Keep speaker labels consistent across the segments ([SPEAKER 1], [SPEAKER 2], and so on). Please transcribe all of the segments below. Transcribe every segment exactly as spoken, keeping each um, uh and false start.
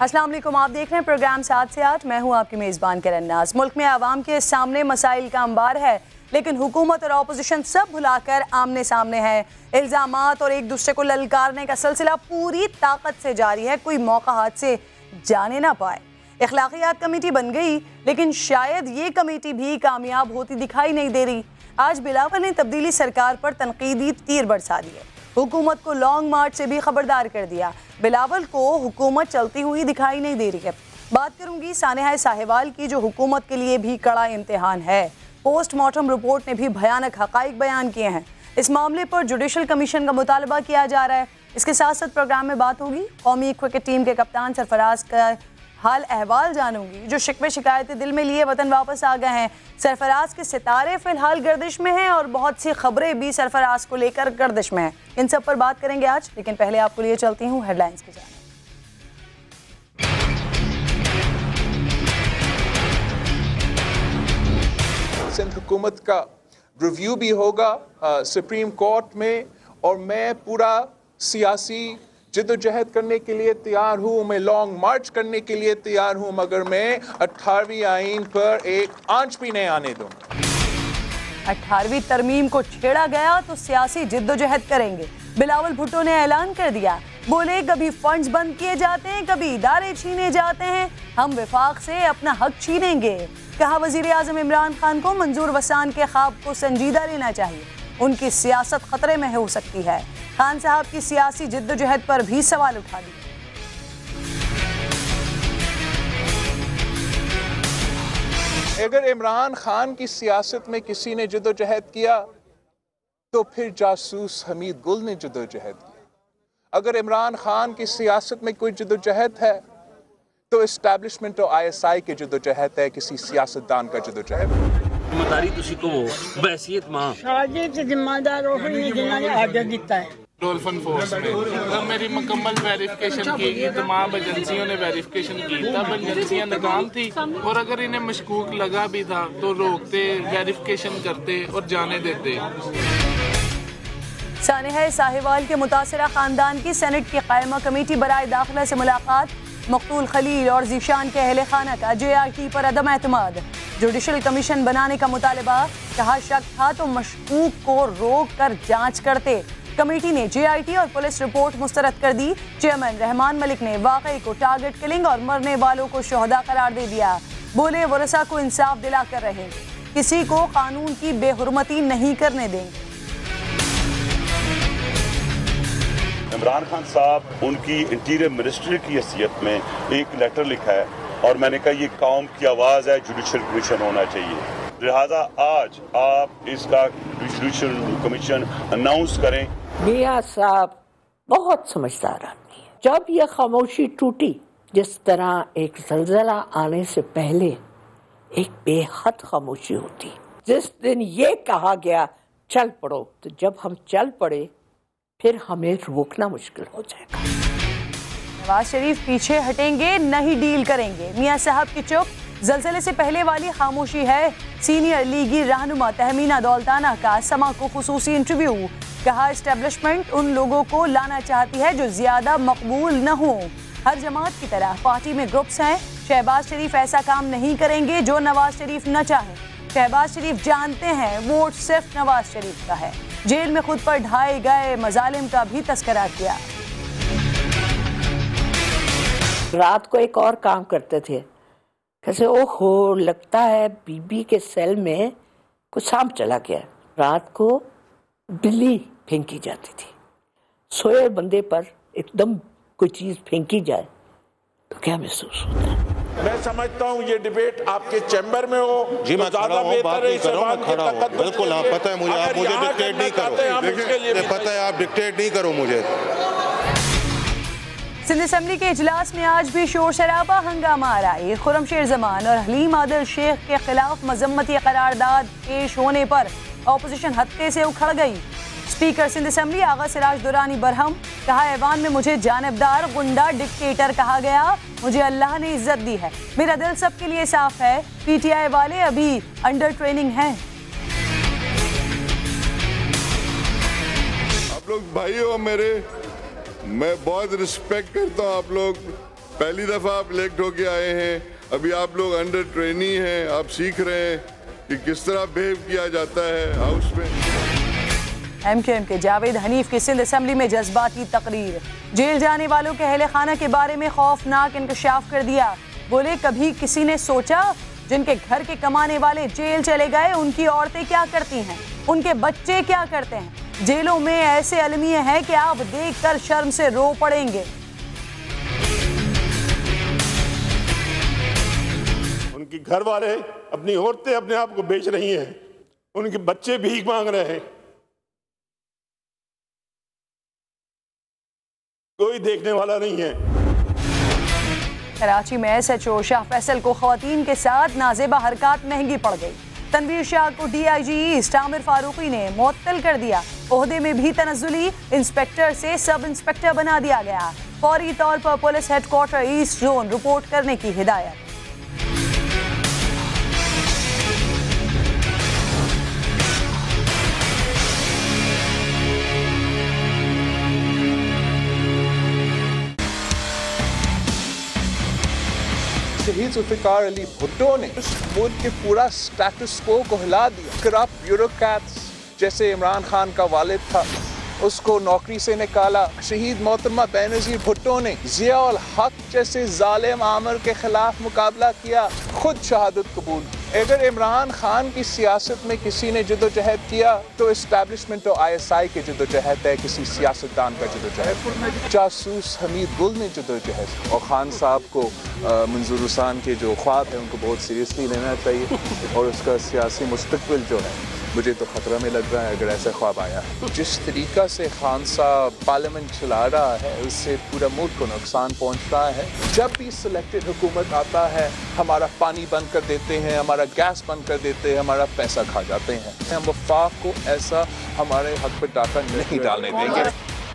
[SPEAKER 1] अस्सलाम वालेकुम, आप देख रहे हैं प्रोग्राम सात से आठ। मैं हूं आपकी मेज़बान किरण नाज। मुल्क में आवाम के सामने मसाइल का अंबार है, लेकिन हुकूमत और अपोजिशन सब भुलाकर आमने सामने है। इल्ज़ामात और एक दूसरे को ललकारने का सिलसिला पूरी ताकत से जारी है, कोई मौका हाथ से जाने ना पाए। अखलाकियात कमेटी बन गई, लेकिन शायद ये कमेटी भी कामयाब होती दिखाई नहीं दे रही। आज बिलावल ने तब्दीली सरकार पर तनकीदी तीर बरसा दिए, हुकूमत को लॉन्ग मार्च से भी खबरदार कर दिया। बिलावल को हुकूमत चलती हुई दिखाई नहीं दे रही है। बात करूंगी सानेहा साहिवाल की, जो हुकूमत के लिए भी कड़ा इम्तिहान है। पोस्टमार्टम रिपोर्ट ने भी भयानक हकाइक बयान किए हैं। इस मामले पर जुडिशल कमीशन का मुतालबा किया जा रहा है। इसके साथ साथ प्रोग्राम में बात होगी कौमी क्रिकेट टीम के कप्तान सरफराज का हाल अहवाल जानूंगी, जो शिकवे शिकायतें दिल में लिए वतन वापस आ गए हैं। सरफराज के सितारे फिलहाल गर्दिश में हैं और बहुत सी खबरें भी सरफराज को लेकर गर्दिश में हैं। इन सब पर बात करेंगे आज, लेकिन पहले आपको लिए चलती हूँ हेडलाइंस की जानिब।
[SPEAKER 2] सिंध हुकूमत का रिव्यू भी होगा सुप्रीम कोर्ट में, और मैं पूरा सियासी जिद्दोजहद करने के लिए तैयार हूँ। मैं लॉन्ग मार्च करने के लिए तैयार हूँ, मगर मैं अठारहवीं आईन पर एक आंच भी नहीं आने दूँगा।
[SPEAKER 1] अठारहवीं तरमीम को छेड़ा गया तो सियासी जिद्दोजहद करेंगे, बिलावल भुट्टो ने ऐलान कर दिया। बोले कभी फंड्स बंद किए जाते हैं, कभी इदारे छीने जाते हैं, हम विफाक से अपना हक छीनेंगे। कहा वजीर आजम इमरान खान को मंजूर वसान के ख्वाब को संजीदा लेना चाहिए, उनकी सियासत खतरे में हो सकती है। खान साहब की सियासी जिद्दोजहद पर भी सवाल उठा दिए।
[SPEAKER 2] अगर इमरान खान की सियासत में किसी ने जिद्दोजहद किया तो फिर जासूस हमीद गुल ने जिद्दोजहद किया। अगर इमरान खान की सियासत में कोई जिद्दोजहद है तो इस्टेब्लिशमेंट और आई एस आई की जिद्दोजहद है, किसी सियासतदान का जिद्दोजहद।
[SPEAKER 3] मदारी तुसी को बहसियत मां
[SPEAKER 4] शादी के जिम्मेदार हो ही जिन्होंने आर्डर दिता है
[SPEAKER 5] डॉल्फिन फोर्स में। तो मेरी मुकम्मल वेरिफिकेशन की गई, तमाम एजेंसियों ने वेरिफिकेशन की, तब एजेंसियां नाकाम थी, और अगर इन्हें मशकूक लगा भी था तो रोकते, वेरिफिकेशन करते और जाने देते।
[SPEAKER 1] सानेहा साहिवाल के मुतासरा खानदान की सेनेट की कायमा कमेटी बराए दाखिला से मुलाकात। मकतूल खलील और जीशान के अहले खाना का जे आर टी पर अदम एतमाद। जुडिशल कमीशन बनाने का मुतालबा, कहा शक था तो मशकूक को रोक कर जांच करते। कमेटी ने जे आई टी और पुलिस रिपोर्ट मुस्तरद कर दी। चेयरमैन रहमान मलिक ने वाकई को टारगेट किलिंग और मरने वालों को शोहदा करार दे दिया। बोले वरसा को इंसाफ दिला कर रहेंगे, किसी को कानून की बेहुरमती नहीं करने देंगे।
[SPEAKER 6] इमरान खान साहब उनकी इंटीरियर मिनिस्ट्री की हैसियत में एक लेटर लिखा है, और मैंने कहा ये कौम की आवाज़ है, जुडिशल कमीशन होना चाहिए। लिहाजा आज आप इसका जुडिशल कमीशन अनाउंस करें।
[SPEAKER 4] मियां साहब बहुत समझदार आदमी है। जब यह खामोशी टूटी, जिस तरह एक जलजला आने से पहले एक बेहद खामोशी होती, जिस दिन ये कहा गया चल पड़ो, तो जब हम चल पड़े फिर हमें रोकना मुश्किल हो जाएगा।
[SPEAKER 1] नवाज शरीफ पीछे हटेंगे, नहीं डील करेंगे। मियां साहब की चुप जलजले से पहले वाली खामोशी है। सीनियर लीगी रहनुमा तहमीना दौलताना का समा को खुसूसी इंटरव्यू। कहा एस्टेब्लिशमेंट उन लोगों को लाना चाहती है जो ज्यादा मकबूल न हो। हर जमात की तरह पार्टी में ग्रुप्स हैं। शहबाज शरीफ ऐसा काम नहीं करेंगे जो नवाज शरीफ न चाहें। शहबाज शरीफ जानते हैं वोट सिर्फ नवाज शरीफ का है। जेल में खुद पर ढाए गए मजालिम का भी तस्करा किया।
[SPEAKER 4] रात को एक और काम करते थे, कैसे ओहो लगता है बीबी के सेल में कुछ सांप चला गया। रात को बिल्ली फेंकी जाती थी, सोए बंदे पर एकदम कोई चीज फेंकी जाए तो क्या महसूस होता है।
[SPEAKER 7] मैं समझता हूँ ये डिबेट आपके चैम्बर में हो जी, मैं खड़ा हूँ, बात नहीं करो, मैं खड़ा हूँ। बिल्कुल, हाँ पता है मुझे, आप मुझे डिक्टेट नहीं करो, पता है आप डिक्टेट नहीं करो मुझे।
[SPEAKER 1] सिंध असेंबली के इजलास में आज भी शोर शराबा हंगामा आ रहा है। खुर्रमशेर जमान और हलीम आदिल शेख के खिलाफ मजम्मती करारदाद पेश होने पर अपोजिशन हत्ते से उखड़ गई। स्पीकर सिंध असेंबली आगा सिराज दुरानी बरहम। कहा ऐवान में मुझे जानबदार गुंडा डिक्टेटर कहा गया, मुझे अल्लाह ने इज्जत दी है, मेरा दिल सबके लिए साफ है। पीटीआई वाले अभी अंडर ट्रेनिंग हैं।
[SPEAKER 8] आप लोग भाई हो मेरे, मैं बहुत रिस्पेक्ट करता हूँ आप लोग पहली दफा आप इलेक्ट होके आए हैं, अभी आप लोग अंडर ट्रेनी हैं, आप सीख रहे हैं कि किस तरह बिहेव किया जाता है हाउस में।
[SPEAKER 1] एम क्यू एम के जावेद हनीफ की सिंध असेंबली में जज्बाती तकरीर, जेल जाने वालों के अहले खाना के बारे में खौफनाक इंकशाफ कर दिया। बोले कभी किसी ने सोचा जिनके घर के कमाने वाले जेल चले गए उनकी औरतें क्या करती हैं, उनके बच्चे क्या करते हैं। जेलों में ऐसे अलमिए हैं कि आप देखकर शर्म से रो पड़ेंगे।
[SPEAKER 7] उनकी घर वाले, अपनी औरतें अपने आप को बेच रही हैं, उनके बच्चे भीख मांग रहे हैं, कोई देखने वाला नहीं है।
[SPEAKER 1] कराची में S H O Shah Faisal को खवातीन के साथ नाजेबा हरकत महंगी पड़ गई। तनवीर शाह को D I G east Aamir Farooqui ने मुअत्तल कर दिया। ओहदे में भी तनज़्ज़ुली, इंस्पेक्टर से सब इंस्पेक्टर बना दिया गया। फौरी तौर पर police headquarter east zone report करने की हिदायत।
[SPEAKER 2] शहीद जुल्फ़िकार अली भुट्टो ने उस मुल्क के पूरा स्टेटस को को हिला दिया। करप्ट ब्यूरोक्रेट्स जैसे इमरान खान का वालिद था, उसको नौकरी से निकाला। शहीद मोहतरमा बेनज़ीर भुट्टो ने ज़िया उल हक जैसे जालिम आमर के खिलाफ मुकाबला किया, खुद शहादत कबूल। अगर इमरान खान की सियासत में किसी ने जदोजहद किया तो इस्टेब्लिशमेंट और आई एस आई की जदोजहद है, किसी सियासतदान का जदोजहद। जासूस हमीद गुल ने जदोजहद, और खान साहब को मंजूर हुसैन के जो ख्वाब है उनको बहुत सीरियसली लेना चाहिए, और उसका सियासी मुस्तकबिल जो है मुझे तो ख़तरा में लग रहा है अगर ऐसा ख्वाब आया। जिस तरीका से खान साहब पार्लियामेंट चला रहा है उससे पूरा मुल्क को नुकसान पहुंच रहा है। जब भी सिलेक्टेड हुकूमत आता है हमारा पानी बंद कर देते हैं, हमारा गैस बंद कर देते हैं, हमारा पैसा खा जाते हैं। हम वफाक को ऐसा हमारे हक पर डाका नहीं डालने देंगे।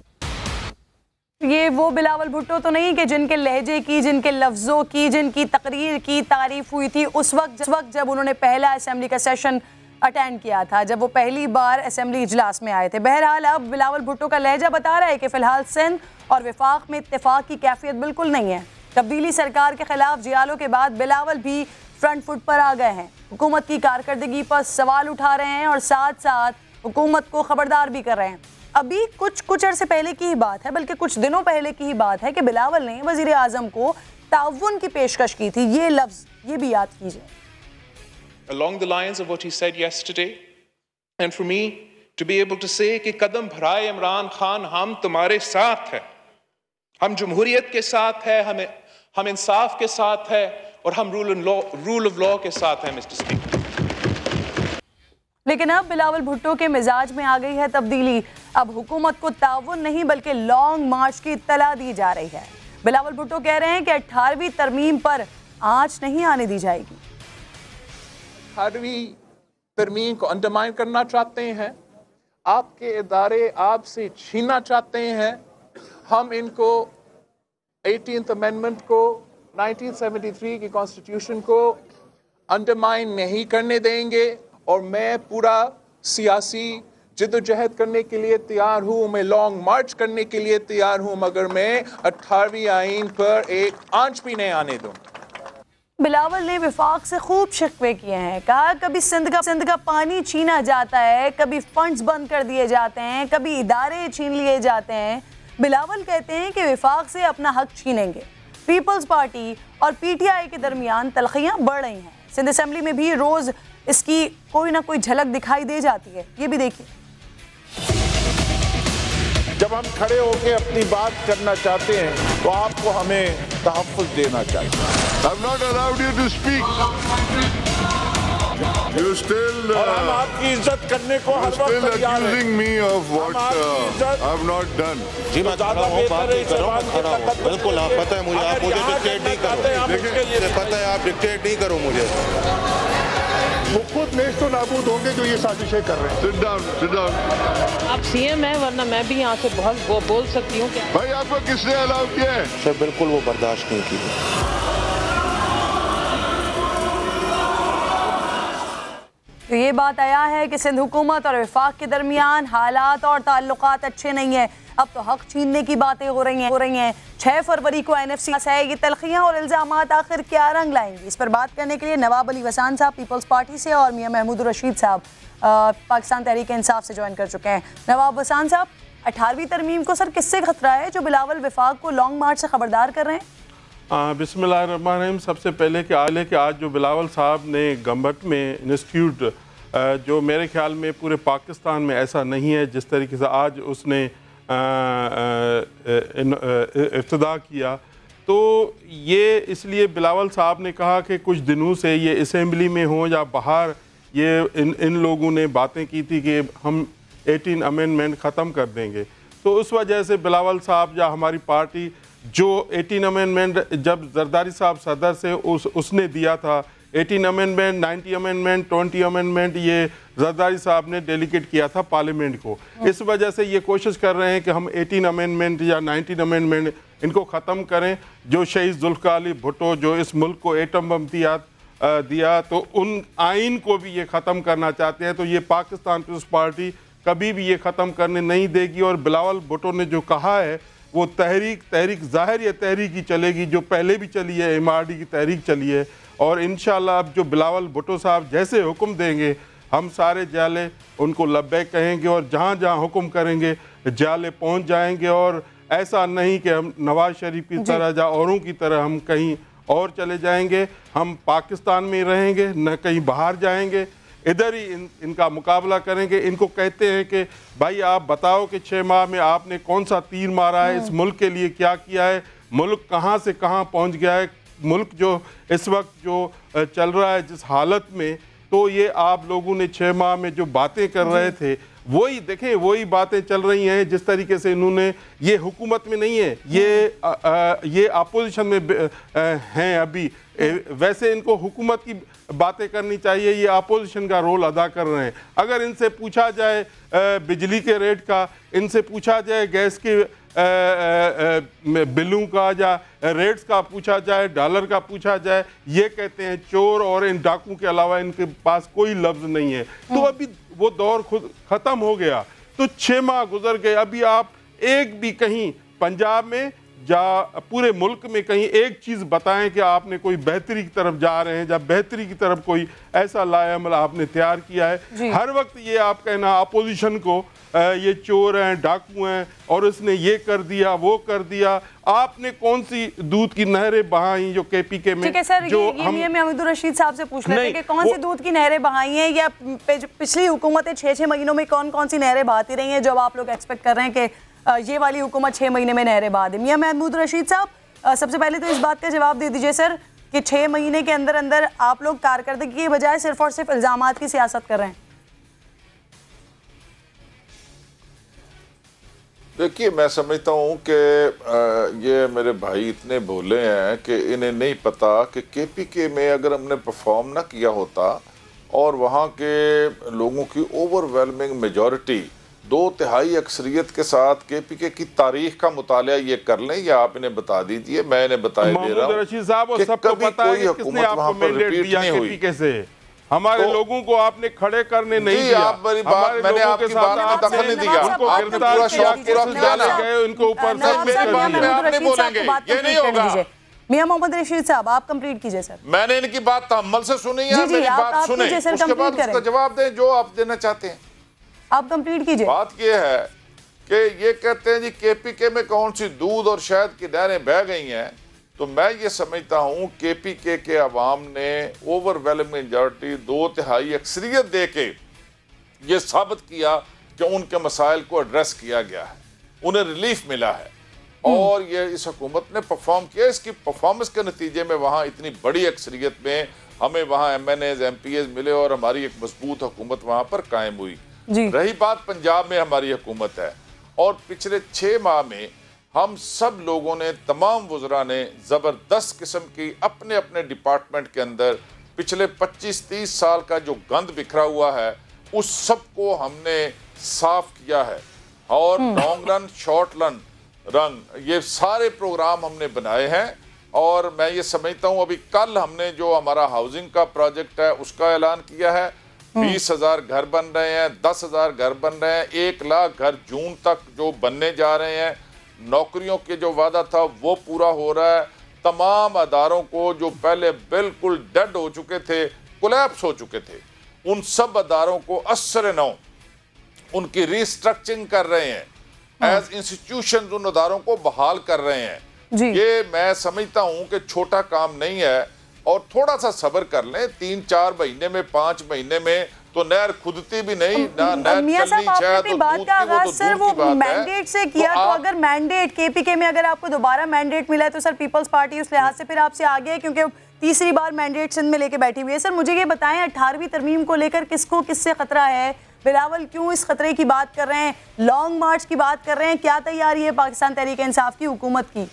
[SPEAKER 1] ये वो बिलावल भुट्टो तो नहीं कि जिनके लहजे की, जिनके लफ्ज़ों की, जिनकी तकरीर की तारीफ हुई थी उस वक्त उस वक्त जब उन्होंने पहला असेंबली का सेशन अटेंड किया था, जब वो पहली बार असेंबली इजलास में आए थे। बहरहाल अब बिलावल भुट्टो का लहजा बता रहा है कि फ़िलहाल सिंध और वफाक में इत्तेफाक की कैफियत बिल्कुल नहीं है। तब्दीली सरकार के खिलाफ जियालों के बाद बिलावल भी फ्रंट फुट पर आ गए हैं, हुकूमत की कारकर्दगी पर सवाल उठा रहे हैं और साथ साथ हुकूमत को खबरदार भी कर रहे हैं। अभी कुछ कुछ अरसे पहले की ही बात है, बल्कि कुछ दिनों पहले की ही बात है कि बिलावल ने वज़ीर आज़म को ताउन की पेशकश की थी। ये लफ्ज़ ये भी याद कीजिए।
[SPEAKER 2] Along the lines of what he said yesterday, and for me to be able to say कि कदम भराए इमरान खान, हम तुम्हारे साथ हैं, हम जमहूरियत के साथ है, हमें हम इंसाफ के साथ है, और हम rule and law rule of law के साथ है मिस्टर स्पीकर।
[SPEAKER 1] लेकिन अब बिलावल भुट्टो के मिजाज में आ गई है तब्दीली। अब हुकूमत को ताउन नहीं बल्कि लॉन्ग मार्च की इत्तला दी जा रही है। बिलावल भुट्टो कह रहे हैं कि अठारहवीं तरमीम पर आंच नहीं आने दी जाएगी।
[SPEAKER 2] अठारहवीं तरमीम को अंडरमाइन करना चाहते हैं, आपके इदारे आपसे छीनना चाहते हैं। हम इनको एटीन्थ अमेंडमेंट को, नाइनटीन सेवेंटी थ्री की कॉन्स्टिट्यूशन को अंडरमाइन नहीं करने देंगे, और मैं पूरा सियासी जद्दोजहद करने के लिए तैयार हूँ, मैं लॉन्ग मार्च करने के लिए तैयार हूँ, मगर मैं अठारहवीं आइन पर एक आंच भी नहीं आने दूँ।
[SPEAKER 1] बिलावल ने विफाक से खूब शिकवे किए हैं, कहा कभी सिंध का सिंध का पानी छीना जाता है, कभी फंड्स बंद कर दिए जाते हैं, कभी इदारे छीन लिए जाते हैं। बिलावल कहते हैं कि विफाक से अपना हक छीनेंगे। पीपल्स पार्टी और पी टी आई के दरमियान तलखियाँ बढ़ रही हैं। सिंध असेंबली में भी रोज़ इसकी कोई ना कोई झलक दिखाई दे जाती है। ये भी देखिए।
[SPEAKER 7] जब हम खड़े होकर अपनी बात करना चाहते हैं तो आपको हमें तहफ़्फ़ुज़ देना चाहिए।
[SPEAKER 8] I'm not allowed you to speak. You still uh,
[SPEAKER 7] और हम आपकी इज्जत करने को हर वक्त
[SPEAKER 8] still
[SPEAKER 7] तैयार हैं।
[SPEAKER 8] accusing me of what uh, I've not done.
[SPEAKER 9] जी मैं खड़ा हूँ, बात नहीं कर रहा हूँ, खड़ा हूँ। बिल्कुल आप पता है मुझे, आप मुझे डिक्टेट नहीं करो। देखिए पता है आप डिक्टेट नहीं करो मुझे।
[SPEAKER 7] वो खुद नेस्त नाबूद होंगे जो ये साजिशें कर रहे हैं।
[SPEAKER 8] Sit down, sit down.
[SPEAKER 10] आप सी एम हैं, वरना मैं भी यहाँ से बहुत वो बोल सकती हूँ।
[SPEAKER 8] भाई आपको किसने अलाउ किया है?
[SPEAKER 9] सर बिल्कुल वो बर्दाश्त नहीं की।
[SPEAKER 1] तो ये ये बात आया है कि सिंध हुकूमत और वफाक के दरमियान हालात और ताल्लुकात अच्छे नहीं है। अब तो हक छीनने की बातें हो रही हैं हो रही हैं छह फरवरी को एन एफ सी है। ये तलखियाँ और इल्ज़ामात आखिर क्या रंग लाएंगी, इस पर बात करने के लिए नवाब अली वसान साहब पीपल्स पार्टी से और मियां महमूद रशीद साहब पाकिस्तान तहरीक इंसाफ से ज्वाइन कर चुके हैं। नवाब वसान साहब, अठारहवीं तरमीम को सर किससे खतरा है जो बिलावल वफाक को लॉन्ग मार्च से खबरदार कर रहे हैं?
[SPEAKER 9] बिस्मिल्लाहिर्रहमानिर्रहीम। सबसे पहले कि आले के आज जो बिलावल साहब ने गंबट में इंस्टीट्यूट, जो मेरे ख्याल में पूरे पाकिस्तान में ऐसा नहीं है जिस तरीके से आज उसने इफ्तिदा किया, तो ये इसलिए बिलावल साहब ने कहा कि कुछ दिनों से ये असेंबली में हो या बाहर, ये इन इन लोगों ने बातें की थी कि हम एटीन अमेंडमेंट ख़त्म कर देंगे। तो उस वजह से बिलावल साहब या हमारी पार्टी जो एटीन अमेंडमेंट जब जरदारी साहब सदर से उस उसने दिया था, eighteen amendment, ninety amendment, twenty amendment, ये जरदारी साहब ने डेलीगेट किया था पार्लियामेंट को। इस वजह से ये कोशिश कर रहे हैं कि हम एटीन अमेंडमेंट या नाइन्टीन अमेंडमेंट इनको ख़त्म करें। जो शहीद जुल्फ़िकार अली भुट्टो जो इस मुल्क को एटम बम दिया दिया तो उन आइन को भी ये ख़त्म करना चाहते हैं। तो ये पाकिस्तान पीपल्स पार्टी कभी भी ये ख़त्म करने नहीं देगी। और बिलावल भुट्टो ने जो कहा है वो तहरीक तहरीक ज़ाहिर ये तहरीक ही चलेगी जो पहले भी चली है, एम आर डी की तहरीक चली है। और इंशाल्लाह अब जो बिलावल भुट्टो साहब जैसे हुक्म देंगे हम सारे जाले उनको लब्बैक कहेंगे और जहाँ जहाँ हुक्म करेंगे जाले पहुँच जाएंगे। और ऐसा नहीं कि हम नवाज शरीफ की तरह या औरों की तरह हम कहीं और चले जाएंगे। हम पाकिस्तान में रहेंगे, न कहीं बाहर जाएंगे, इधर ही इन, इनका मुकाबला करेंगे। इनको कहते हैं कि भाई आप बताओ कि छः माह में आपने कौन सा तीर मारा है, इस मुल्क के लिए क्या किया है, मुल्क कहाँ से कहाँ पहुँच गया है, मुल्क जो इस वक्त जो चल रहा है जिस हालत में, तो ये आप लोगों ने छः माह में जो बातें कर रहे थे वही देखें, वही बातें चल रही हैं जिस तरीके से इन्होंने, ये हुकूमत में नहीं है, ये आ, आ, ये अपोजिशन में आ, हैं अभी। वैसे इनको हुकूमत की बातें करनी चाहिए, ये अपोजिशन का रोल अदा कर रहे हैं। अगर इनसे पूछा जाए बिजली के रेट का, इनसे पूछा जाए गैस के बिलों का या रेट्स का पूछा जाए, डॉलर का पूछा जाए, ये कहते हैं चोर, और इन डाकू के अलावा इनके पास कोई लफ्ज़ नहीं है। तो अभी वो दौर खुद ख़त्म हो गया। तो छः माह गुजर गए, अभी आप एक भी कहीं पंजाब में या पूरे मुल्क में कहीं एक चीज़ बताएं कि आपने कोई बेहतरी की तरफ जा रहे हैं या बेहतरी की तरफ कोई ऐसा लाएअमल आपने तैयार किया है। हर वक्त ये आप कहना अपोजिशन को ये चोर हैं, डाकू हैं, और इसने ये कर दिया वो कर दिया। आपने कौन सी दूध की नहरें बहाई जो के पी के में?
[SPEAKER 1] ठीक है सर,
[SPEAKER 9] जो
[SPEAKER 1] ये,
[SPEAKER 9] हम
[SPEAKER 1] ये महमूद रशीद साहब से पूछ लेते हैं कि कौन सी दूध की नहरें बहाई हैं, या पिछली हुकूमतें छः छः महीनों में कौन कौन सी नहरें बहाती रही हैं जो आप लोग एक्सपेक्ट कर रहे हैं कि ये वाली हुकूमत छः महीने में नहरें बहा दे? मियां महमूद रशीद साहब, सबसे पहले तो इस बात का जवाब दे दीजिए सर कि छः महीने के अंदर अंदर आप लोग कारकर्दगी के बजाय सिर्फ और सिर्फ इल्ज़ामात की सियासत कर रहे हैं।
[SPEAKER 7] देखिए, मैं समझता हूँ कि ये मेरे भाई इतने भोले हैं कि इन्हें नहीं पता कि के पी के में अगर हमने परफॉर्म ना किया होता और वहाँ के लोगों की ओवरवेलमिंग मेजॉरिटी दो तिहाई अक्सरियत के साथ के पी के की तारीख का मुताला ये कर लें, या आप इन्हें बता दीजिए, मैं इन्हें बताए दे रहा हूँ कि कभी कोई हुकूमत वहाँ पर रिपीट नहीं हुई।
[SPEAKER 9] हमारे तो, लोगों को आपने खड़े करने नहीं दिया। आप मेरी बात, मैंने आपकी बात में दखल नहीं दिया। उनको गिरफ्तार किया, उनको ऊपर
[SPEAKER 7] नहीं बोलेंगे, ये नहीं होगा।
[SPEAKER 1] मियां मोहम्मद रशीद साहब, आप कंप्लीट कीजिए सर।
[SPEAKER 7] मैंने इनकी बात तहम्मुल से सुनी है, मेरी बात सुने, उसके बाद उसका जवाब दें जो आप देना चाहते हैं।
[SPEAKER 1] आप कंप्लीट कीजिए।
[SPEAKER 7] बात ये है कि ये कहते हैं जी के पी के में कौन सी दूध और शहद की नहरें बह गई हैं। तो मैं ये समझता हूँ के पी के के अवाम ने ओवरवेलमिंग मेजॉरिटी दो तिहाई अक्सरियत दे के ये साबित किया कि उनके मसाइल को एड्रेस किया गया है, उन्हें रिलीफ मिला है, और ये इस हुकूमत ने परफॉर्म किया। इसकी परफॉर्मेंस के नतीजे में वहाँ इतनी बड़ी अक्सरियत में हमें वहाँ M N As M P As मिले और हमारी एक मजबूत हुकूमत वहाँ पर कायम हुई। रही बात पंजाब में हमारी हुकूमत है, और पिछले छः माह में हम सब लोगों ने, तमाम वज़रा ने ज़बरदस्त किस्म की अपने अपने डिपार्टमेंट के अंदर पिछले पच्चीस तीस साल का जो गंद बिखरा हुआ है उस सब को हमने साफ किया है। और long run, short run run ये सारे प्रोग्राम हमने बनाए हैं। और मैं ये समझता हूँ अभी कल हमने जो हमारा हाउसिंग का प्रोजेक्ट है उसका ऐलान किया है, बीस हजार घर बन रहे हैं, दस हजार घर बन रहे हैं, एक लाख घर जून तक जो बनने जा रहे हैं, नौकरियों के जो वादा था वो पूरा हो रहा है। तमाम अदारों को जो पहले बिल्कुल डेड हो चुके थे, कोलैप्स हो चुके थे, उन सब अदारों को असर नौ उनकी रिस्ट्रक्चरिंग कर रहे हैं, एज इंस्टीट्यूशन उन अदारों को बहाल कर रहे हैं। ये मैं समझता हूं कि छोटा काम नहीं है और थोड़ा सा सब्र कर लें, तीन चार महीने में, पांच महीने में तो नहर खुदती भी नहीं ना, नहर चलनी चाहे तो
[SPEAKER 1] बात का आगाज सर वो मैंडेट से किया,
[SPEAKER 7] तो
[SPEAKER 1] तो अगर मैंडेट केपीके में अगर आपको दोबारा मैंडेट मिला है तो सर पीपल्स पार्टी उस लिहाज से फिर आपसे आगे है, क्योंकि तीसरी बार मैंडेट सिंध में लेके बैठी हुई है। सर मुझे ये बताएं, अठारहवीं तरमीम को लेकर किसको किससे खतरा है? बिलावल क्यों इस खतरे की बात कर रहे हैं, लॉन्ग मार्च की बात कर रहे हैं, क्या तैयारी है पाकिस्तान तहरीक इंसाफ की हुकूमत की?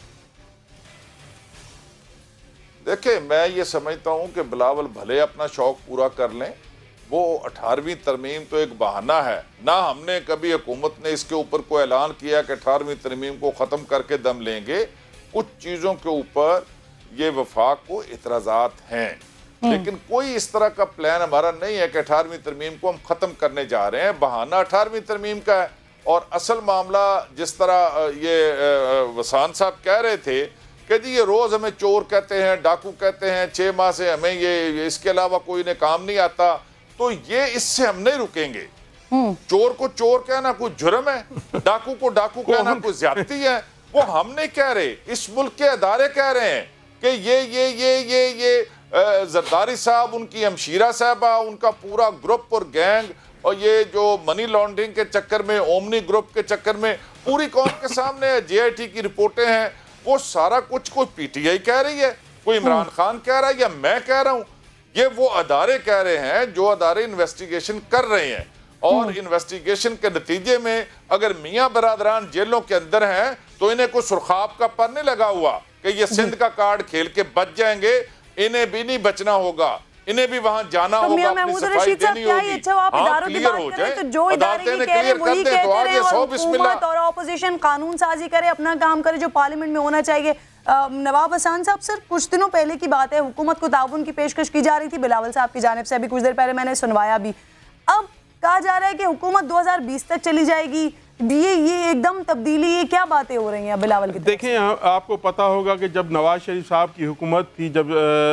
[SPEAKER 7] देखिए, मैं ये समझता हूं कि बिलावल भले अपना शौक पूरा कर लें, वो अठारहवीं तरमीम तो एक बहाना है ना। हमने कभी हुकूमत ने इसके ऊपर कोई ऐलान किया कि अठारहवीं तरमीम को ख़त्म करके दम लेंगे। कुछ चीज़ों के ऊपर ये वफाक को इतराज़ात हैं, लेकिन कोई इस तरह का प्लान हमारा नहीं है कि अठारहवीं तरमीम को हम ख़त्म करने जा रहे हैं। बहाना अठारहवीं तरमीम का है और असल मामला जिस तरह ये वसान साहब कह रहे थे कि जी ये रोज़ हमें चोर कहते हैं, डाकू कहते हैं, छः माह से हमें ये इसके अलावा कोई ने काम नहीं आता, तो ये इससे हम नहीं रुकेंगे। चोर को चोर कहना कोई जुर्म है, डाकू को डाकू कहना कोई ज्यादती है, वो हम नहीं कह रहे, इस मुल्क के अदारे कह रहे हैं कि ये ये ये ये ये जरदारी साहब, उनकी हमशीरा साहबा, उनका पूरा ग्रुप और गैंग, और ये जो मनी लॉन्ड्रिंग के चक्कर में, ओमनी ग्रुप के चक्कर में पूरी कौम के सामने जे आई टी की रिपोर्टें हैं, वो सारा कुछ कोई पी टी आई कह रही है, कोई इमरान खान कह रहा है या मैं कह रहा हूं, ये वो अदारे कह रहे हैं जो अदारे इन्वेस्टिगेशन कर रहे हैं। और इन्वेस्टिगेशन के नतीजे में अगर मियां बरादरान जेलों के अंदर हैं तो इन्हें कोई सुरखाब का पर नहीं लगा हुआ कि ये सिंध का कार्ड खेल के बच जाएंगे, इन्हें भी नहीं बचना होगा, इन्हें भी वहां जाना
[SPEAKER 1] तो
[SPEAKER 7] होगा, अपनी सफाई देनी होगी।
[SPEAKER 1] अच्छा, आप
[SPEAKER 7] हाँ,
[SPEAKER 1] इदारों की बात
[SPEAKER 7] हो
[SPEAKER 1] कर रहे हैं,
[SPEAKER 7] जाए,
[SPEAKER 1] तो जो इदारे ये कह रहे हैं वही कहते
[SPEAKER 7] तो
[SPEAKER 1] रहे, और
[SPEAKER 7] सौ बिस्मिल्लाह।
[SPEAKER 1] हुकूमत और ऑपोजिशन कानून साजी करे, अपना काम करे जो पार्लियामेंट में होना चाहिए। नवाब हसन साहब, सर कुछ दिनों पहले की बात है, हुकूमत को ताउन की पेशकश की जा रही थी बिलावल साहब की जानिब से, अभी कुछ देर पहले मैंने सुनवाया भी। अब कहा जा रहा है कि हुकूमत दो हज़ार बीस तक चली जाएगी, ये ये एकदम तब्दीली, ये क्या बातें हो रही हैं बिलावल की?
[SPEAKER 9] देखें, आपको पता होगा कि जब नवाज शरीफ साहब की हुकूमत थी, जब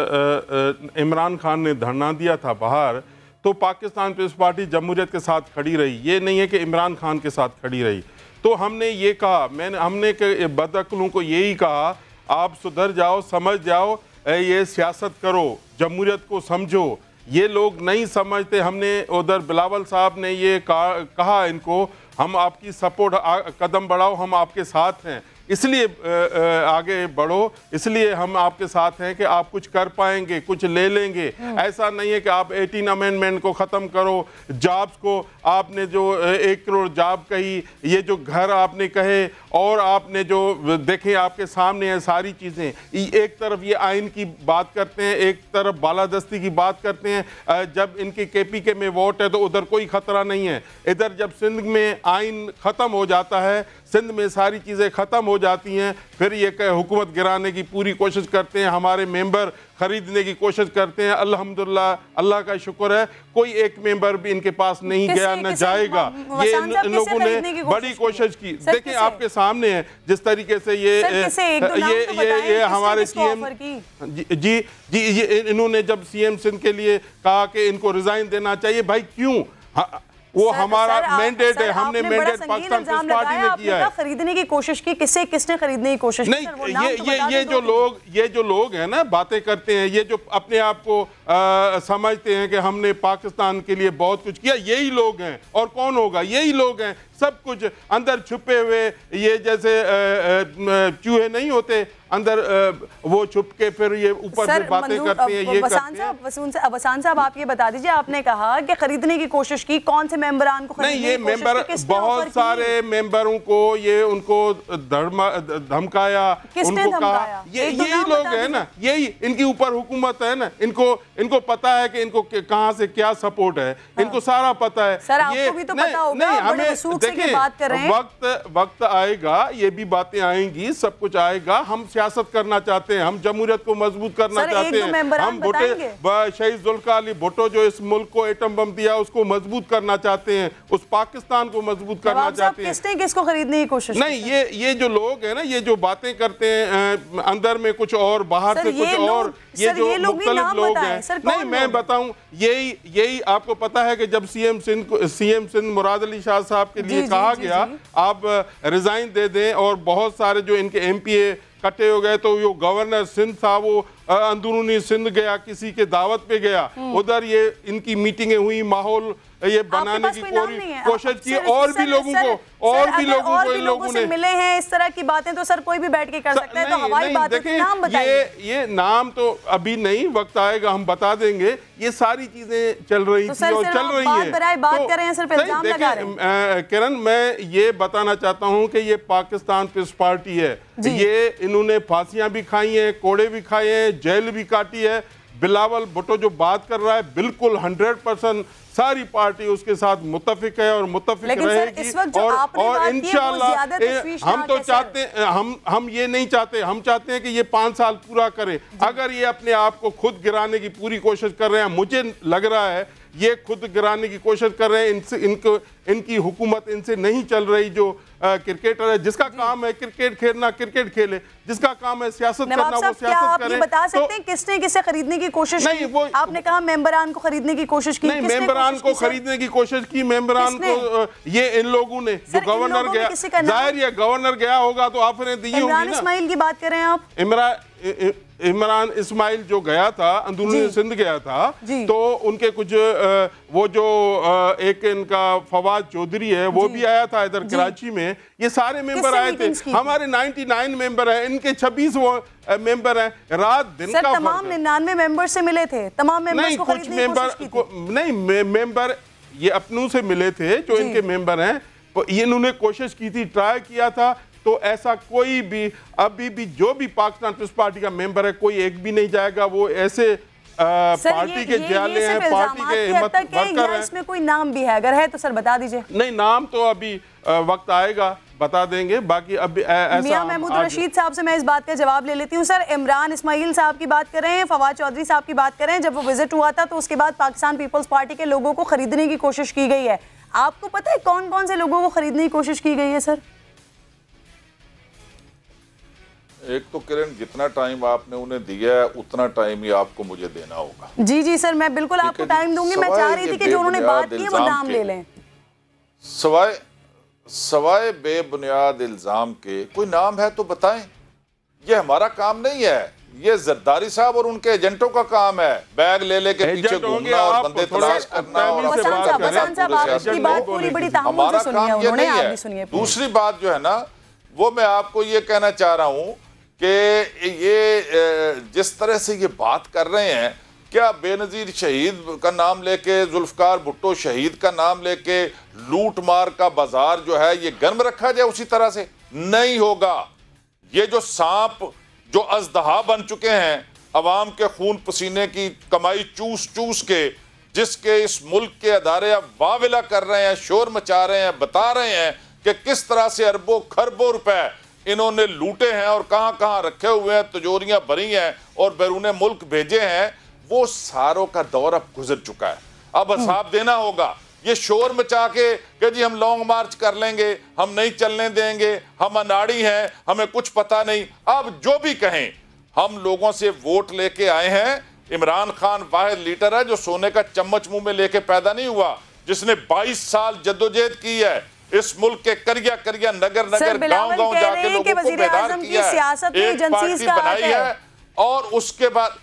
[SPEAKER 9] इमरान खान ने धरना दिया था बाहर, तो पाकिस्तान पीपल्स पार्टी जमहूरियत के साथ खड़ी रही। ये नहीं है कि इमरान खान के साथ खड़ी रही। तो हमने ये कहा, मैंने हमने बदअक्लों को यही कहा, आप सुधर जाओ, समझ जाओ, ये सियासत करो, जमहूरियत को समझो। ये लोग नहीं समझते। हमने उधर बिलावल साहब ने ये कहा इनको, हम आपकी सपोर्ट, कदम बढ़ाओ, हम आपके साथ हैं, इसलिए आगे बढ़ो, इसलिए हम आपके साथ हैं कि आप कुछ कर पाएंगे, कुछ ले लेंगे। ऐसा नहीं है कि आप एटीन अमेंडमेंट को ख़त्म करो, जॉब्स को आपने जो एक करोड़ जॉब कही, ये जो घर आपने कहे, और आपने जो देखे आपके सामने है सारी चीज़ें, एक तरफ ये आइन की बात करते हैं, एक तरफ बालादस्ती की बात करते हैं। जब इनके के पी के में वोट है तो उधर कोई ख़तरा नहीं है, इधर जब सिंध में आइन ख़त्म हो जाता है, सिंध में सारी चीज़ें ख़त्म हो जाती हैं, फिर ये हुकूमत गिराने की पूरी कोशिश करते हैं, हमारे मेंबर खरीदने की कोशिश करते हैं। अल्हम्दुलिल्लाह, अल्लाह का शुक्र है, कोई एक मेंबर भी इनके पास नहीं गया, न जाएगा। ये इन लोगों ने बड़ी कोशिश की। देखिए, आपके सामने है जिस तरीके से ये ये ये ये हमारे सीएम जी जी ये इन्होंने जब सीएम सिंध के लिए कहा कि इनको रिजाइन देना चाहिए, भाई क्यों? वो सर, हमारा मैंडेट है, हमने मैंडेट पाकिस्तान पीपल्स पार्टी ने किया है।
[SPEAKER 1] खरीदने की कोशिश की, किससे किसने खरीदने की कोशिश
[SPEAKER 9] नहीं, की? ये ये ये जो लोग ये जो लोग हैं ना, बातें करते हैं, ये जो अपने आप को आ, समझते हैं कि हमने पाकिस्तान के लिए बहुत कुछ किया, यही लोग हैं। और कौन होगा? यही लोग हैं, सब कुछ अंदर छुपे हुए, ये जैसे चूहे नहीं होते अंदर, वो छुप के फिर ये ऊपर से बातें करते हैं, ये
[SPEAKER 1] वसान साहब, वसान साहब आप ये बता दीजिए, आपने कहा कि खरीदने की कोशिश की, कौन से मेंबरान को
[SPEAKER 9] नहीं? ये मेंबर, बहुत सारे मेंबरों को ये उनको धमकाया, उनको कहा, ये यही लोग हैं ना, यही इनकी ऊपर हुकूमत है ना, इनको इनको पता है कि इनको कहाँ से क्या सपोर्ट है, इनको सारा पता है।
[SPEAKER 1] सर, आपको भी तो पता होगा,
[SPEAKER 9] नहीं, हमें देखिए, वक्त वक्त आएगा, ये भी बातें आएंगी, सब कुछ आएगा, हम सियासत करना चाहते हैं, हम जमहूरियत को मजबूत करना चाहते हैं, हम भुट्टो शहीद जुल्फ़िकार अली भुट्टो जो इस मुल्क को एटम बम दिया उसको मजबूत करना चाहते हैं, उस पाकिस्तान को मजबूत करना चाहते हैं।
[SPEAKER 1] किसने किसको खरीदने की कोशिश
[SPEAKER 9] नहीं, ये ये जो लोग हैं ना, ये जो बातें करते हैं अंदर में कुछ और बाहर से कुछ और, ये जो मुख्तलिफ लोग हैं, नहीं मैं बताऊं, यही यही आपको पता है कि जब सीएम सिंध को सीएम सिंध मुराद अली शाह साहब के लिए कहा गया आप रिजाइन दे दें और बहुत सारे जो इनके एमपीए इकट्ठे हो गए, तो जो गवर्नर सिंध था वो अंदरूनी सिंध गया, किसी के दावत पे गया, उधर ये इनकी मीटिंगें हुई, माहौल ये बनाने की कोशिश की, और भी लोगों को और भी लोगों को इन लोगों ने
[SPEAKER 1] मिले हैं इस तरह की बातें, तो सर कोई भी बैठ के कर सकता है, तो हमारी बात है, नाम बताइए।
[SPEAKER 9] ये ये नाम तो अभी नहीं, वक्त आएगा हम बता देंगे। ये सारी चीजें चल रही थी और चल रही है,
[SPEAKER 1] बात कर रहे हैं, सिर्फ इल्जाम लगा रहे हैं।
[SPEAKER 9] किरण, मैं ये बताना चाहता हूँ कि ये पाकिस्तान पीपल्स पार्टी है, ये इन्होंने फांसियां भी खाई हैं, कोड़े भी खाए हैं, जेल भी काटी है। बिलावल भुट्टो जो बात कर रहा है बिल्कुल हंड्रेड परसेंट सारी पार्टी उसके साथ मुत्तफिक है और मुत्तफिक रहेगी, और और इंशाल्लाह हम तो चाहते हैं, हम हम ये नहीं चाहते, हम चाहते हैं कि ये पाँच साल पूरा करें। अगर ये अपने आप को खुद गिराने की पूरी कोशिश कर रहे हैं, मुझे लग रहा है ये खुद गिराने की कोशिश कर रहे हैं, इनसे इनको इनकी हुकूमत इनसे नहीं चल रही। जो क्रिकेटर है जिसका काम है क्रिकेट खेलना क्रिकेट खेले, जिसका काम है सियासत करना वो सियासत करे।
[SPEAKER 1] आप बता सकते हैं किसने किसे खरीदने की कोशिश
[SPEAKER 9] नहीं,
[SPEAKER 1] की? आपने कहा मेंबरान को खरीदने की कोशिश की,
[SPEAKER 9] नहीं मेंबरान को खरीदने की कोशिश की, मेंबरान को ये इन लोगों ने, जो गवर्नर गया, जाहिर है गवर्नर गया होगा तो ऑफरें दी होंगी ना।
[SPEAKER 1] इमरान इस्माइल की बात कर रहे हैं आप?
[SPEAKER 9] इमरान इमरान इस्माइल जो गया था, अंदरूनी सिंध गया था, तो उनके कुछ वो जो एक इनका फवाद चौधरी है वो भी आया था इधर कराची में, ये सारे मेंबर आए थे। हमारे निन्यानवे मेंबर हैं, इनके छब्बीस वो मेंबर हैं। रात दिन
[SPEAKER 1] सर,
[SPEAKER 9] का
[SPEAKER 1] तमाम निन्यानवे मेंबर से मिले थे, तमाम मेंबर्स को खरीदने की कोशिश की थी।
[SPEAKER 9] नहीं, मेंबर ये अपनों से मिले थे जो इनके मेंबर हैं, ये इन्होंने कोशिश की थी, ट्राई किया था। तो ऐसा कोई भी अभी भी जो भी पाकिस्तान पीपल्स पार्टी का मेंबर है कोई एक भी नहीं जाएगा, वो ऐसे आ, पार्टी के जाले हैं, पार्टी के हिम्मत वर्कर हैं।
[SPEAKER 1] इसमें कोई नाम भी है? अगर है तो सर बता दीजिए।
[SPEAKER 9] नहीं, नाम तो अभी आ, वक्त आएगा बता देंगे, बाकी अभी ऐसा
[SPEAKER 1] मियां महमूद रशीद साहब से मैं इस बात का जवाब ले लेती हूँ। सर, इमरान इस्माइल साहब की बात कर रहे हैं, फवाद चौधरी साहब की बात कर रहे हैं, जब वो विजिट हुआ था तो उसके बाद पाकिस्तान पीपल्स पार्टी के लोगों को खरीदने की कोशिश की गई है। आपको पता है कौन कौन से लोगों को खरीदने की कोशिश की गई है? सर,
[SPEAKER 7] एक तो किरण, जितना टाइम आपने उन्हें दिया है उतना टाइम ही आपको मुझे देना होगा।
[SPEAKER 1] जी जी सर, मैं बिल्कुल आपको टाइम दूंगी। मैं चाह रही थी कि जो उन्होंने बात की वो नाम ले लें।
[SPEAKER 7] सवाए सवाए बेबुनियाद इल्जाम के कोई नाम है तो बताएं। ये हमारा काम नहीं है, ये जरदारी साहब और उनके एजेंटों का काम है, बैग ले लेके पीछे घूमना और बंदे तलाश करना। हमारा काम ये नहीं है। दूसरी बात जो है ना, वो मैं आपको ये कहना चाह रहा हूं कि ये जिस तरह से ये बात कर रहे हैं, क्या बेनजीर शहीद का नाम लेके, जुल्फकार भुट्टो शहीद का नाम लेके लूट मार का बाजार जो है ये गर्म रखा जाए? उसी तरह से नहीं होगा। ये जो सांप जो अजदहा बन चुके हैं, अवाम के खून पसीने की कमाई चूस चूस के, जिसके इस मुल्क के अदारे अब वाविला कर रहे हैं, शोर मचा रहे हैं, बता रहे हैं कि किस तरह से अरबों खरबों रुपए इन्होंने लूटे हैं और कहां कहां रखे हुए हैं, तिजोरियां भरी हैं और बैरून मुल्क भेजे हैं, वो सारों का दौर अब गुजर चुका है। अब हिसाब देना होगा। ये शोर मचा के कि जी हम लॉन्ग मार्च कर लेंगे, हम नहीं चलने देंगे, हम अनाड़ी हैं, हमें कुछ पता नहीं, अब जो भी कहें, हम लोगों से वोट लेके आए हैं। इमरान खान वाहिद लीडर है जो सोने का चम्मच मुंह में लेके पैदा नहीं हुआ, जिसने बाईस साल जद्दोजहद की है, इस मुल्क के करिया करिया नगर नगर गांव गांव जाके लोगों को बेदार किया है, एक पार्टी बनाई है। और उसके बाद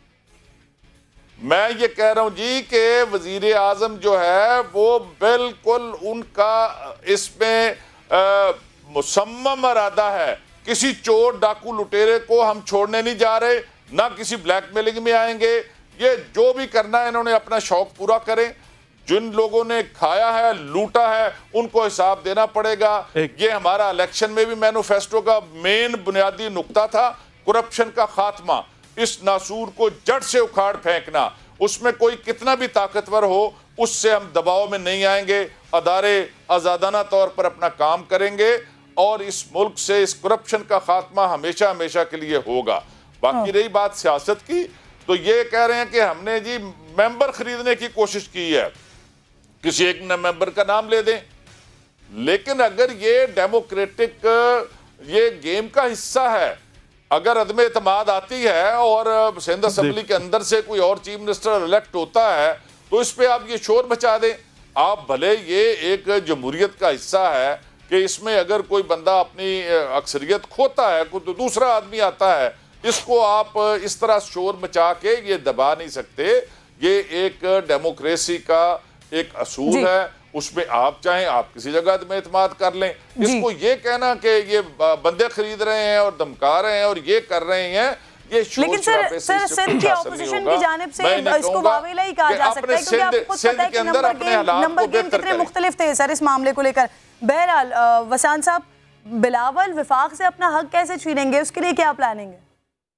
[SPEAKER 7] मैं ये कह रहा हूं जी कि वजीर आजम जो है वो बिल्कुल उनका इसमें मुसम्मम इरादा है, किसी चोर डाकू लुटेरे को हम छोड़ने नहीं जा रहे, ना किसी ब्लैकमेलिंग में आएंगे। ये जो भी करना है इन्होंने अपना शौक पूरा करें। जिन लोगों ने खाया है, लूटा है, उनको हिसाब देना पड़ेगा। ये हमारा इलेक्शन में भी मैनिफेस्टो का मेन बुनियादी नुक्ता था, करप्शन का खात्मा, इस नासूर को जड़ से उखाड़ फेंकना। उसमें कोई कितना भी ताकतवर हो, उससे हम दबाव में नहीं आएंगे। अदारे आज़ादाना तौर पर अपना काम करेंगे और इस मुल्क से इस करप्शन का खात्मा हमेशा हमेशा के लिए होगा। बाकी रही बात सियासत की, तो ये कह रहे हैं कि हमने जी मेंबर खरीदने की कोशिश की है, किसी एक मेंबर का नाम ले दें। लेकिन अगर ये डेमोक्रेटिक ये गेम का हिस्सा है, अगर अदम एतमाद आती है और सिंध असेंबली के अंदर से कोई और चीफ मिनिस्टर इलेक्ट होता है, तो इस पे आप ये शोर मचा दें। आप भले ये एक जमहूरियत का हिस्सा है कि इसमें अगर कोई बंदा अपनी अक्सरियत खोता है तो दूसरा आदमी आता है, इसको आप इस तरह शोर मचा के ये दबा नहीं सकते। ये एक डेमोक्रेसी का एक असूल है, उसमें आप चाहें आप किसी जगह में एतमाद कर लें। इसको ये कहना कि ये बंदे खरीद रहे हैं और धमका रहे हैं और ये कर रहे हैं, ये
[SPEAKER 1] लेकिन सर सर सिंध की ऑपोजिशन की जानिब से इसको वावेला ही कहा जा सकता है, क्योंकि आपको खुद पता है कि नंबर गेम नंबर गेम कितने मुख्तलिफ थे सर इस मामले को लेकर। बहरहाल वसान साहब, बिलावल विफाक से अपना हक कैसे छीनेंगे, उसके लिए क्या प्लानिंग है?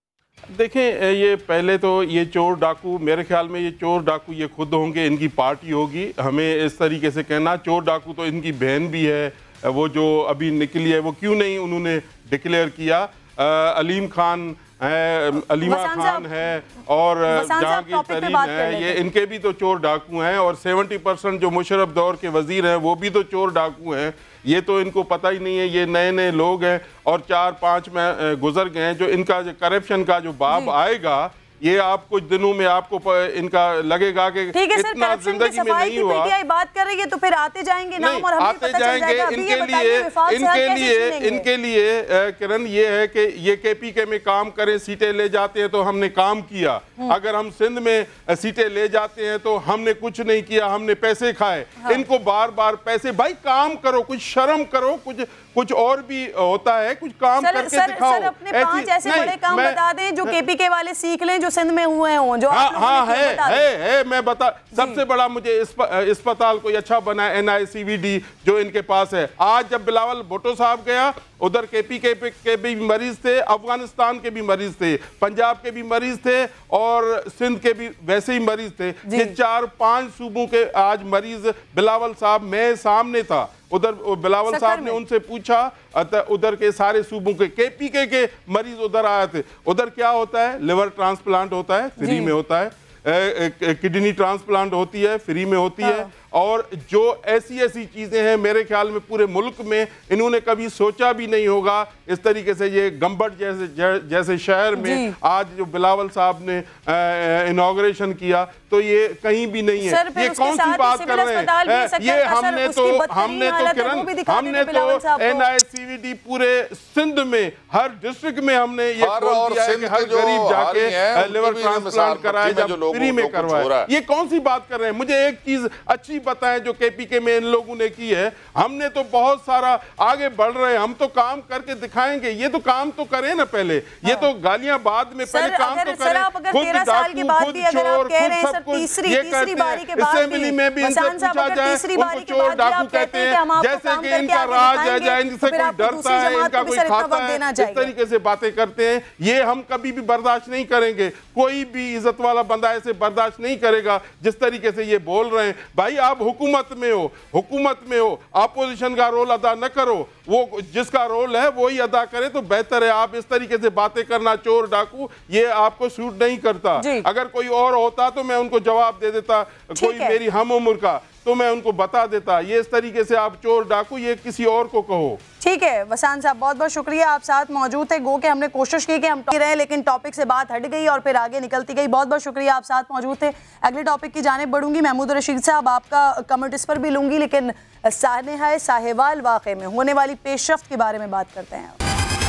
[SPEAKER 9] देखें, ये पहले तो ये चोर डाकू, मेरे ख्याल में ये चोर डाकू ये खुद होंगे, इनकी पार्टी होगी। हमें इस तरीके से कहना, चोर डाकू तो इनकी बहन भी है, वो जो अभी निकली है, वो क्यों नहीं उन्होंने डिक्लेयर किया। आ, अलीम खान है, अलीमा खान है और जहांगीर तरीन है, ये इनके भी तो चोर डाकू हैं। और सेवेंटी परसेंट जो मुशर्रफ दौर के वजीर हैं वो भी तो चोर डाकू हैं। ये तो इनको पता ही नहीं है, ये नए नए लोग हैं और चार पाँच में गुजर गए हैं। जो इनका जो करप्शन का जो बाब आएगा, ये आप कुछ दिनों में आपको इनका लगेगा कि इतना जिंदगी में नहीं हुआ।
[SPEAKER 1] पीटीआई बात कर रही है तो फिर आते जाएंगे नाम और हमें
[SPEAKER 9] आते पता जाएंगे। इनके लिए इनके लिए इनके लिए किरण ये है कि ये केपीके में काम करें, सीटें ले जाते हैं तो हमने काम किया। अगर हम सिंध में सीटें ले जाते हैं तो हमने कुछ नहीं किया, हमने पैसे खाए। हाँ। इनको बार बार पैसे, भाई काम करो, कुछ शर्म करो, कुछ कुछ और भी होता है, कुछ काम सर, करके
[SPEAKER 1] सर,
[SPEAKER 9] दिखाओ।
[SPEAKER 1] सर अपने पांच ऐसे बड़े काम बता दें जो केपीके वाले सीख लें, जो सिंध में हुए हों, जो
[SPEAKER 9] हाँ, हाँ है, है, है, मैं बता। सबसे बड़ा मुझे अस्पताल कोई अच्छा बना, N I C V D जो इनके पास है। आज जब बिलावल भुट्टो साहब गया, उधर केपीके के भी मरीज थे, अफगानिस्तान के भी मरीज थे, पंजाब के भी मरीज थे और सिंध के भी वैसे ही मरीज थे। ये चार पांच सूबों के आज मरीज बिलावल साहब, मैं सामने था उधर, बिलावल साहब ने उनसे पूछा, उधर के सारे सूबों के केपीके के मरीज उधर आए थे। उधर क्या होता है, लिवर ट्रांसप्लांट होता है, फ्री में होता है, किडनी ट्रांसप्लांट होती है, फ्री में होती हाँ। है। और जो ऐसी ऐसी चीजें हैं, मेरे ख्याल में पूरे मुल्क में इन्होंने कभी सोचा भी नहीं होगा इस तरीके से। ये गंबट जैसे जैसे शहर में आज जो बिलावल साहब ने इनॉग्रेशन किया, तो ये कहीं भी नहीं है। ये कौन सी बात कर रहे हैं? ये हमने तो हमने तो किरण हमने तो N I C V D पूरे सिंध में हर डिस्ट्रिक्ट में हमने ये बोल दिया है कि हर गरीब जाके लिवर ट्रांसप्लांट कराए, जब फ्री में करवाए। ये कौन सी बात कर रहे हैं? मुझे एक चीज अच्छी बताएं जो केपीके में इन लोगों ने की है। हमने तो बहुत सारा आगे बढ़ रहे हैं, हम तो काम करके दिखाएंगे। ये तो काम तो करें ना पहले, ये तो गालियां बाद में, पहले काम तो करें। खुद डाकू, खुद चोर, खुद सब कुछ ये करते हैं। असेंबली में भी इनसे पूछा जाए, उनको चोर डाकू कहते हैं, जैसे कि इनका राज है, या इनसे कोई डरता है, इनका कोई खाता है, इस तरीके से बातें करते हैं। ये हम कभी भी बर्दाश्त नहीं करेंगे। कोई भी इज्जत वाला बंदा ऐसे बर्दाश्त नहीं करेगा जिस तरीके से ये बोल रहे हैं। भाई आप हुकूमत में हो, हुकूमत में हो, अपोजिशन का रोल अदा न करो, वो जिसका रोल है वो ही अदा करे तो बेहतर है। आप इस तरीके से बातें करना, चोर डाकू, ये आपको सूट नहीं करता। अगर कोई और होता तो मैं उनको जवाब दे देता, कोई मेरी हम उम्र का, तो मैं उनको बता देता। ये इस तरीके से आप चोर डाकू, ये किसी और को कहो।
[SPEAKER 1] ठीक है वसान साहब, बहुत बहुत शुक्रिया, आप साथ मौजूद थे। गो के हमने कोशिश की कि हम रहे, लेकिन टॉपिक से बात हट गई और फिर आगे निकलती गई। बहुत बहुत शुक्रिया, आप साथ मौजूद थे। अगले टॉपिक की जानिब बढ़ूंगी। महमूद रशीद साहब, आपका कमेंट इस पर भी लूंगी, लेकिन सानेहा साहिवाल वाक़े में होने वाली पेशरफ्त के बारे में बात करते हैं।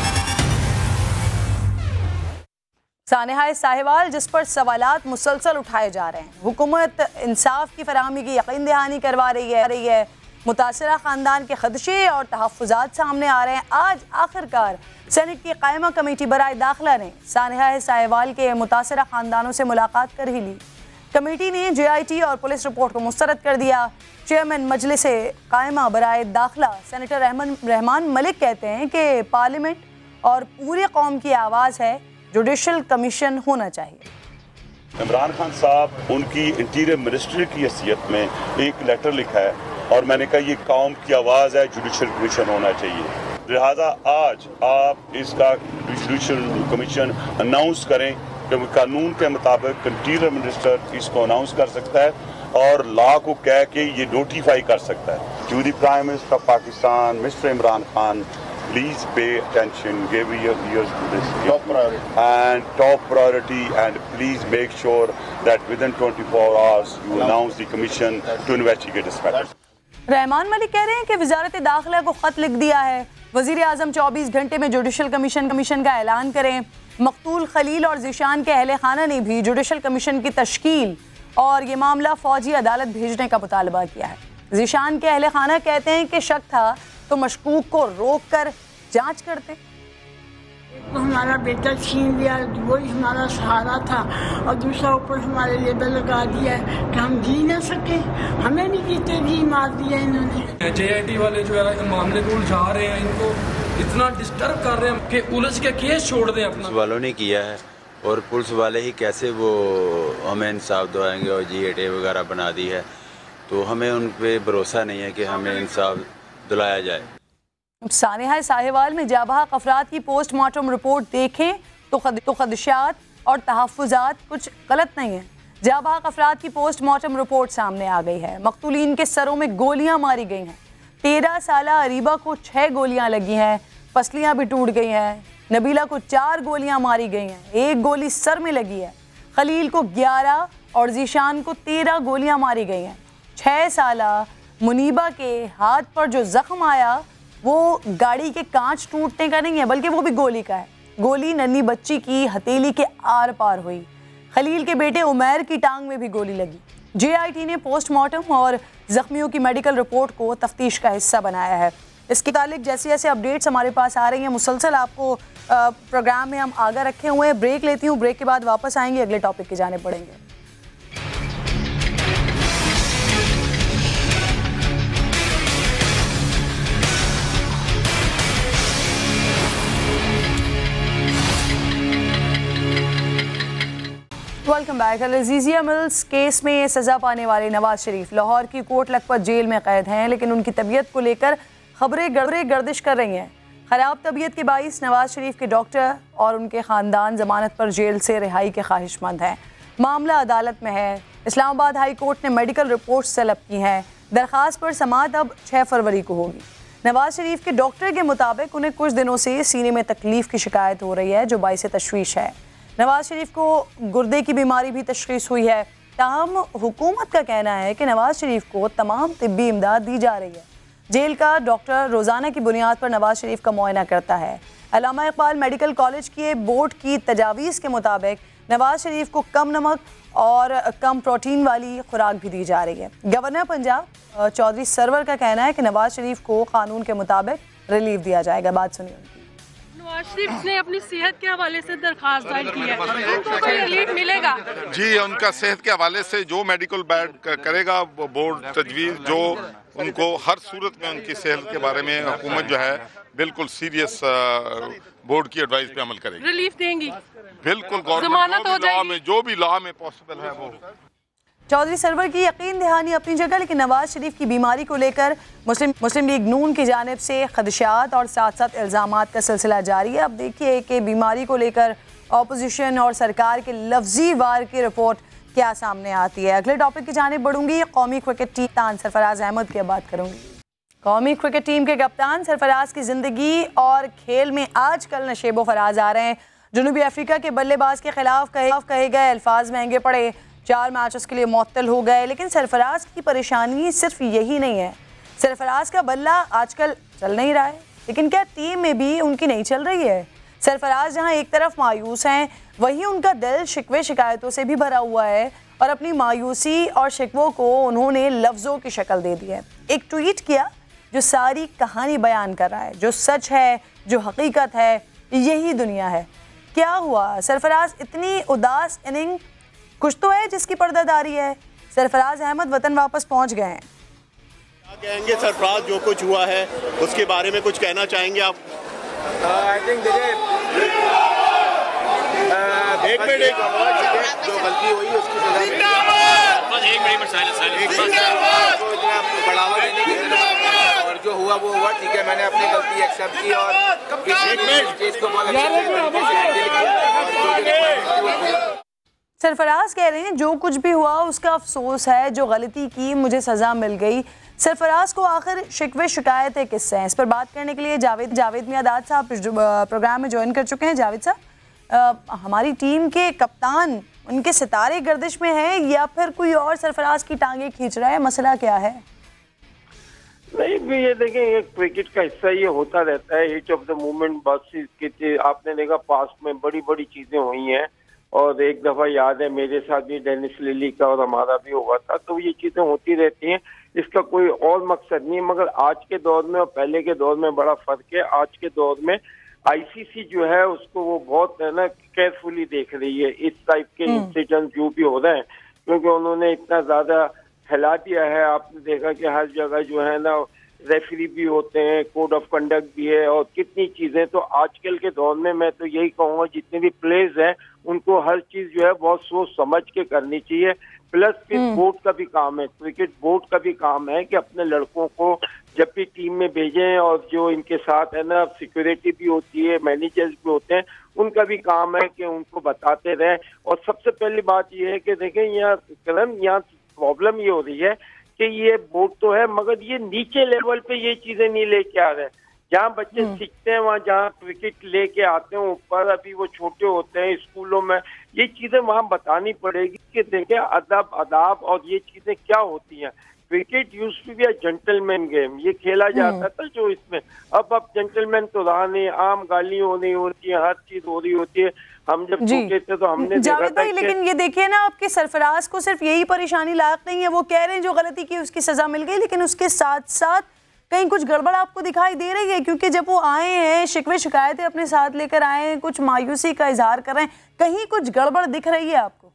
[SPEAKER 1] सानेहा साहिवाल, जिस पर सवालात मुसलसल उठाए जा रहे हैं, हुकूमत इंसाफ की फराहमी की यकीन दहानी करवा रही है रही है मुतासरा ख़ानदान के खदशे और तहफ़्फ़ुज़ात सामने आ रहे हैं। आज आखिरकार सेनेट की कायमा कमेटी बराए दाखिला ने सानेहा साहिवाल के मुतासरा ख़ानदानों से मुलाकात कर ही ली। कमेटी ने जे आई टी और पुलिस रिपोर्ट को मुस्तरद कर दिया। चेयरमैन मजलिस कायमा बराए दाखिला सेनेटर रहमान रहमान मलिक कहते हैं कि पार्लियामेंट और पूरी कौम की आवाज़ है, जुडिशल कमीशन होना चाहिए।
[SPEAKER 6] इमरान खान साहब उनकी इंटीरियर मिनिस्ट्री की हैसियत में एक लेटर लिखा है और मैंने कहा ये कौम की आवाज़ है, जुडिशल कमीशन होना चाहिए। लिहाजा आज आप इसका जुडिशल कमीशन अनाउंस करें, क्योंकि कानून के मुताबिक इंटीरियर मिनिस्टर इसको अनाउंस कर सकता है और लॉ को कह के ये नोटिफाई कर सकता है। To the prime minister of Pakistan mister Imran Khan, please pay attention, give your ears to this top priority and top priority and please make sure that within twenty-four hours you announce the commission to investigate this matter.
[SPEAKER 1] Rehman Malik कह रहे हैं कि वजारत दाखिला को खत लिख दिया है, वजीर आजम चौबीस घंटे में जुडिशल कमीशन कमीशन का ऐलान करें। मकतूल खलील और जीशान के अहले खाना ने भी जुडिशल कमीशन की तश्कील और ये मामला फौजी अदालत भेजने का मुतालबा किया है। जीशान के अहले खाना कहते हैं कि शक था तो मशकूक को रोक कर जांच करते।
[SPEAKER 11] तो हमारा बेटा छीन लिया, वही हमारा सहारा था, और दूसरा ऊपर हमारे लेबल लगा दिया है कि हम जी ना सके, हमें भी जीते जी मार दिया इन्होंने।
[SPEAKER 12] जे आई टी वाले जो है मामले को उलझा रहे हैं, इनको इतना डिस्टर्ब कर रहे हैं कि उलझ के केस छोड़ दें अपना।
[SPEAKER 13] वालों ने किया है और पुलिस वाले ही कैसे वो हमें इंसाफ दिलाएंगे और जी आई टी वगैरह बना दी है, तो हमें उन पर भरोसा नहीं है कि हमें इंसाफ दिलाया जाए।
[SPEAKER 1] सानेहा साहिवाल में जाबाहक अफराद की पोस्टमार्टम रिपोर्ट देखें तो खद, तो खदशात और तहफ़्फ़ुज़ात कुछ गलत नहीं है। जाबाहक अफराद की पोस्टमार्टम रिपोर्ट सामने आ गई है। मकतूलीन के सरों में गोलियां मारी गई हैं। तेरह साला अरीबा को छः गोलियां लगी हैं, पसलियां भी टूट गई हैं। नबीला को चार गोलियां मारी गई हैं, एक गोली सर में लगी है। खलील को ग्यारह और जीशान को तेरह गोलियां मारी गई हैं। छः साला मुनीबा के हाथ पर जो जख्म आया वो गाड़ी के कांच टूटने का नहीं है, बल्कि वो भी गोली का है। गोली नन्ही बच्ची की हथेली के आर पार हुई। खलील के बेटे उमैर की टांग में भी गोली लगी। जे आई टी ने पोस्टमार्टम और जख्मियों की मेडिकल रिपोर्ट को तफ्तीश का हिस्सा बनाया है। इसके ताल्लुक जैसे जैसे अपडेट्स हमारे पास आ रही हैं, मुसलसल आपको प्रोग्राम में हम आगे रखे हुए हैं। ब्रेक लेती हूँ, ब्रेक के बाद वापस आएंगे, अगले टॉपिक के जाने पड़ेंगे। Welcome back. Al-Azizia mills case में सज़ा पाने वाले नवाज शरीफ लाहौर की कोट लखपत जेल में कैद हैं, लेकिन उनकी तबीयत को लेकर खबरें गड़बड़े गर्दिश कर रही हैं। ख़राब तबीयत के बाइस नवाज शरीफ के डॉक्टर और उनके ख़ानदान ज़मानत पर जेल से रिहाई के ख्वाहिशमंद हैं। मामला अदालत में है। इस्लामाबाद हाई कोर्ट ने मेडिकल रिपोर्ट्स तलब की हैं। दरख्वास्त पर समाअत अब छः फरवरी को होगी। नवाज शरीफ के डॉक्टर के मुताबिक उन्हें कुछ दिनों से सीने में तकलीफ़ की शिकायत हो रही है, जो बाइस तशवीश है। नवाज शरीफ को गुर्दे की बीमारी भी तशख़ीस हुई है। ताहम हुकूमत का कहना है कि नवाज शरीफ को तमाम तिब्बी इमदाद दी जा रही है। जेल का डॉक्टर रोज़ाना की बुनियाद पर नवाज शरीफ का मुआयना करता है। अल्लामा इकबाल मेडिकल कॉलेज के बोर्ड की तजावीज़ के मुताबिक नवाज शरीफ को कम नमक और कम प्रोटीन वाली खुराक भी दी जा रही है। गवर्नर पंजाब चौधरी सरवर का कहना है कि नवाज शरीफ को कानून के मुताबिक रिलीफ दिया जाएगा। बात सुनिए उनकी।
[SPEAKER 10] नवाज शरीफ ने अपनी सेहत के हवाले से दरखास्त दायर की है, उनको कोई रिलीफ मिलेगा?
[SPEAKER 7] जी, उनका सेहत के हवाले से जो मेडिकल बैड करेगा वो बोर्ड तजवीज़, जो उनको हर सूरत में उनकी सेहत के बारे में हुकूमत जो है बिल्कुल सीरियस बोर्ड की एडवाइस पे अमल करेगी।
[SPEAKER 10] रिलीफ देंगी
[SPEAKER 7] बिल्कुल,
[SPEAKER 10] जमानत हो जाएगी,
[SPEAKER 7] में जो भी लॉ में पॉसिबल है वो।
[SPEAKER 1] चौधरी सरवर की यकीन दहानी अपनी जगह, लेकिन नवाज शरीफ की बीमारी को लेकर मुस्लिम मुस्लिम लीग नून की जानिब से खदशात और साथ साथ इल्ज़ामात का सिलसिला जारी है। अब देखिए कि बीमारी को लेकर अपोजिशन और सरकार के लफ्जी वार की रिपोर्ट क्या सामने आती है। अगले टॉपिक की जानिब बढ़ूंगी। कौमी क्रिकेट टीम कप्तान सरफराज अहमद की बात करूंगी। कौमी क्रिकेट टीम के कप्तान सरफराज की ज़िंदगी और खेल में आजकल नशेबो फराज आ रहे हैं। जनूबी अफ्रीका के बल्लेबाज के खिलाफ कहे कहे गए अल्फाज महंगे पड़े, चार मैचेस के लिए मुअत्तल हो गए। लेकिन सरफराज की परेशानी सिर्फ यही नहीं है। सरफराज का बल्ला आजकल चल नहीं रहा है, लेकिन क्या टीम में भी उनकी नहीं चल रही है? सरफराज जहां एक तरफ मायूस हैं, वहीं उनका दिल शिकवे शिकायतों से भी भरा हुआ है और अपनी मायूसी और शिकवों को उन्होंने लफ्ज़ों की शक्ल दे दी है। एक ट्वीट किया जो सारी कहानी बयान कर रहा है, जो सच है, जो हकीकत है, यही दुनिया है। क्या हुआ? सरफराज इतनी उदास इनिंग कुछ तो है जिसकी पर्दादारी है। सरफराज अहमद वतन वापस पहुंच गए हैं।
[SPEAKER 14] क्या कहेंगे सरफराज, जो कुछ हुआ है उसके बारे में कुछ कहना चाहेंगे आप?
[SPEAKER 15] आई थिंक देखिए
[SPEAKER 14] एक मिनट एक
[SPEAKER 15] जो गलती हुई उसकी सजा
[SPEAKER 3] एक मिनट बढ़ावा
[SPEAKER 15] देने के और जो हुआ वो हुआ, ठीक है, मैंने अपनी गलती एक्सेप्ट की और इस चीज को बहुत अच्छे तरीके से हैंडल किया।
[SPEAKER 1] सरफराज कह रहे हैं जो कुछ भी हुआ उसका अफसोस है, जो गलती की मुझे सज़ा मिल गई। सरफराज को आखिर शिकवे शिकायतें किससे हैं, इस पर बात करने के लिए जावेद जावेद मियादाद साहब प्रोग्राम में ज्वाइन कर चुके हैं। जावेद साहब, हमारी टीम के कप्तान, उनके सितारे गर्दिश में हैं या फिर कोई और सरफराज की टांगे खींच रहा है, मसला क्या है?
[SPEAKER 16] नहीं भी ये देखें, ये क्रिकेट का हिस्सा ये होता रहता है, हिट ऑफ द मूवमेंट। बस आपने देखा पास्ट में बड़ी बड़ी चीजें हुई हैं और एक दफा याद है मेरे साथ भी डेनिस लिली का और हमारा भी हुआ था, तो ये चीजें होती रहती हैं, इसका कोई और मकसद नहीं है। मगर आज के दौर में और पहले के दौर में बड़ा फर्क है। आज के दौर में आईसीसी जो है उसको वो बहुत है ना केयरफुली देख रही है इस टाइप के इंसिडेंट जो भी हो रहे हैं, क्योंकि उन्होंने इतना ज्यादा फैला दिया है। आपने देखा कि हर जगह जो है ना रेफरी भी होते हैं, कोड ऑफ कंडक्ट भी है और कितनी चीजें। तो आजकल के दौर में मैं तो यही कहूँगा जितने भी प्लेयर्स हैं उनको हर चीज जो है बहुत सोच समझ के करनी चाहिए। प्लस फिर बोर्ड का भी काम है, क्रिकेट बोर्ड का भी काम है कि अपने लड़कों को जब भी टीम में भेजें और जो इनके साथ है ना सिक्योरिटी भी होती है, मैनेजर्स भी होते हैं, उनका भी काम है कि उनको बताते रहें। और सबसे पहली बात ये है कि देखें यहाँ करण यहाँ प्रॉब्लम ये हो रही है कि ये बोर्ड तो है मगर ये नीचे लेवल पे ये चीजें नहीं लेके आ रहे। जहाँ बच्चे सीखते हैं वहाँ जहाँ क्रिकेट लेके आते हैं ऊपर, अभी वो छोटे होते हैं स्कूलों में, ये चीजें वहाँ बतानी पड़ेगी कि देखें अदब अदाब और ये चीजें क्या होती हैं। Cricket used to be a gentleman game, ये खेला जाता था जो इसमें, अब अब जेंटलमैन तो रहा नहीं, आम गाली हो रही होती है, हर चीज हो रही होती है। हम जब छोटे थे तो हमने देखा था।
[SPEAKER 1] लेकिन ये देखिए ना, आपके सरफराज को सिर्फ यही परेशानी लायक नहीं है, वो कह रहे हैं जो गलती की उसकी सजा मिल गई, लेकिन उसके साथ साथ कहीं कुछ गड़बड़ आपको दिखाई दे रही है? क्योंकि जब वो आए हैं शिकवे शिकायतें अपने साथ लेकर आए हैं, कुछ मायूसी का इजहार कर रहे हैं, कहीं कुछ गड़बड़ दिख रही है आपको?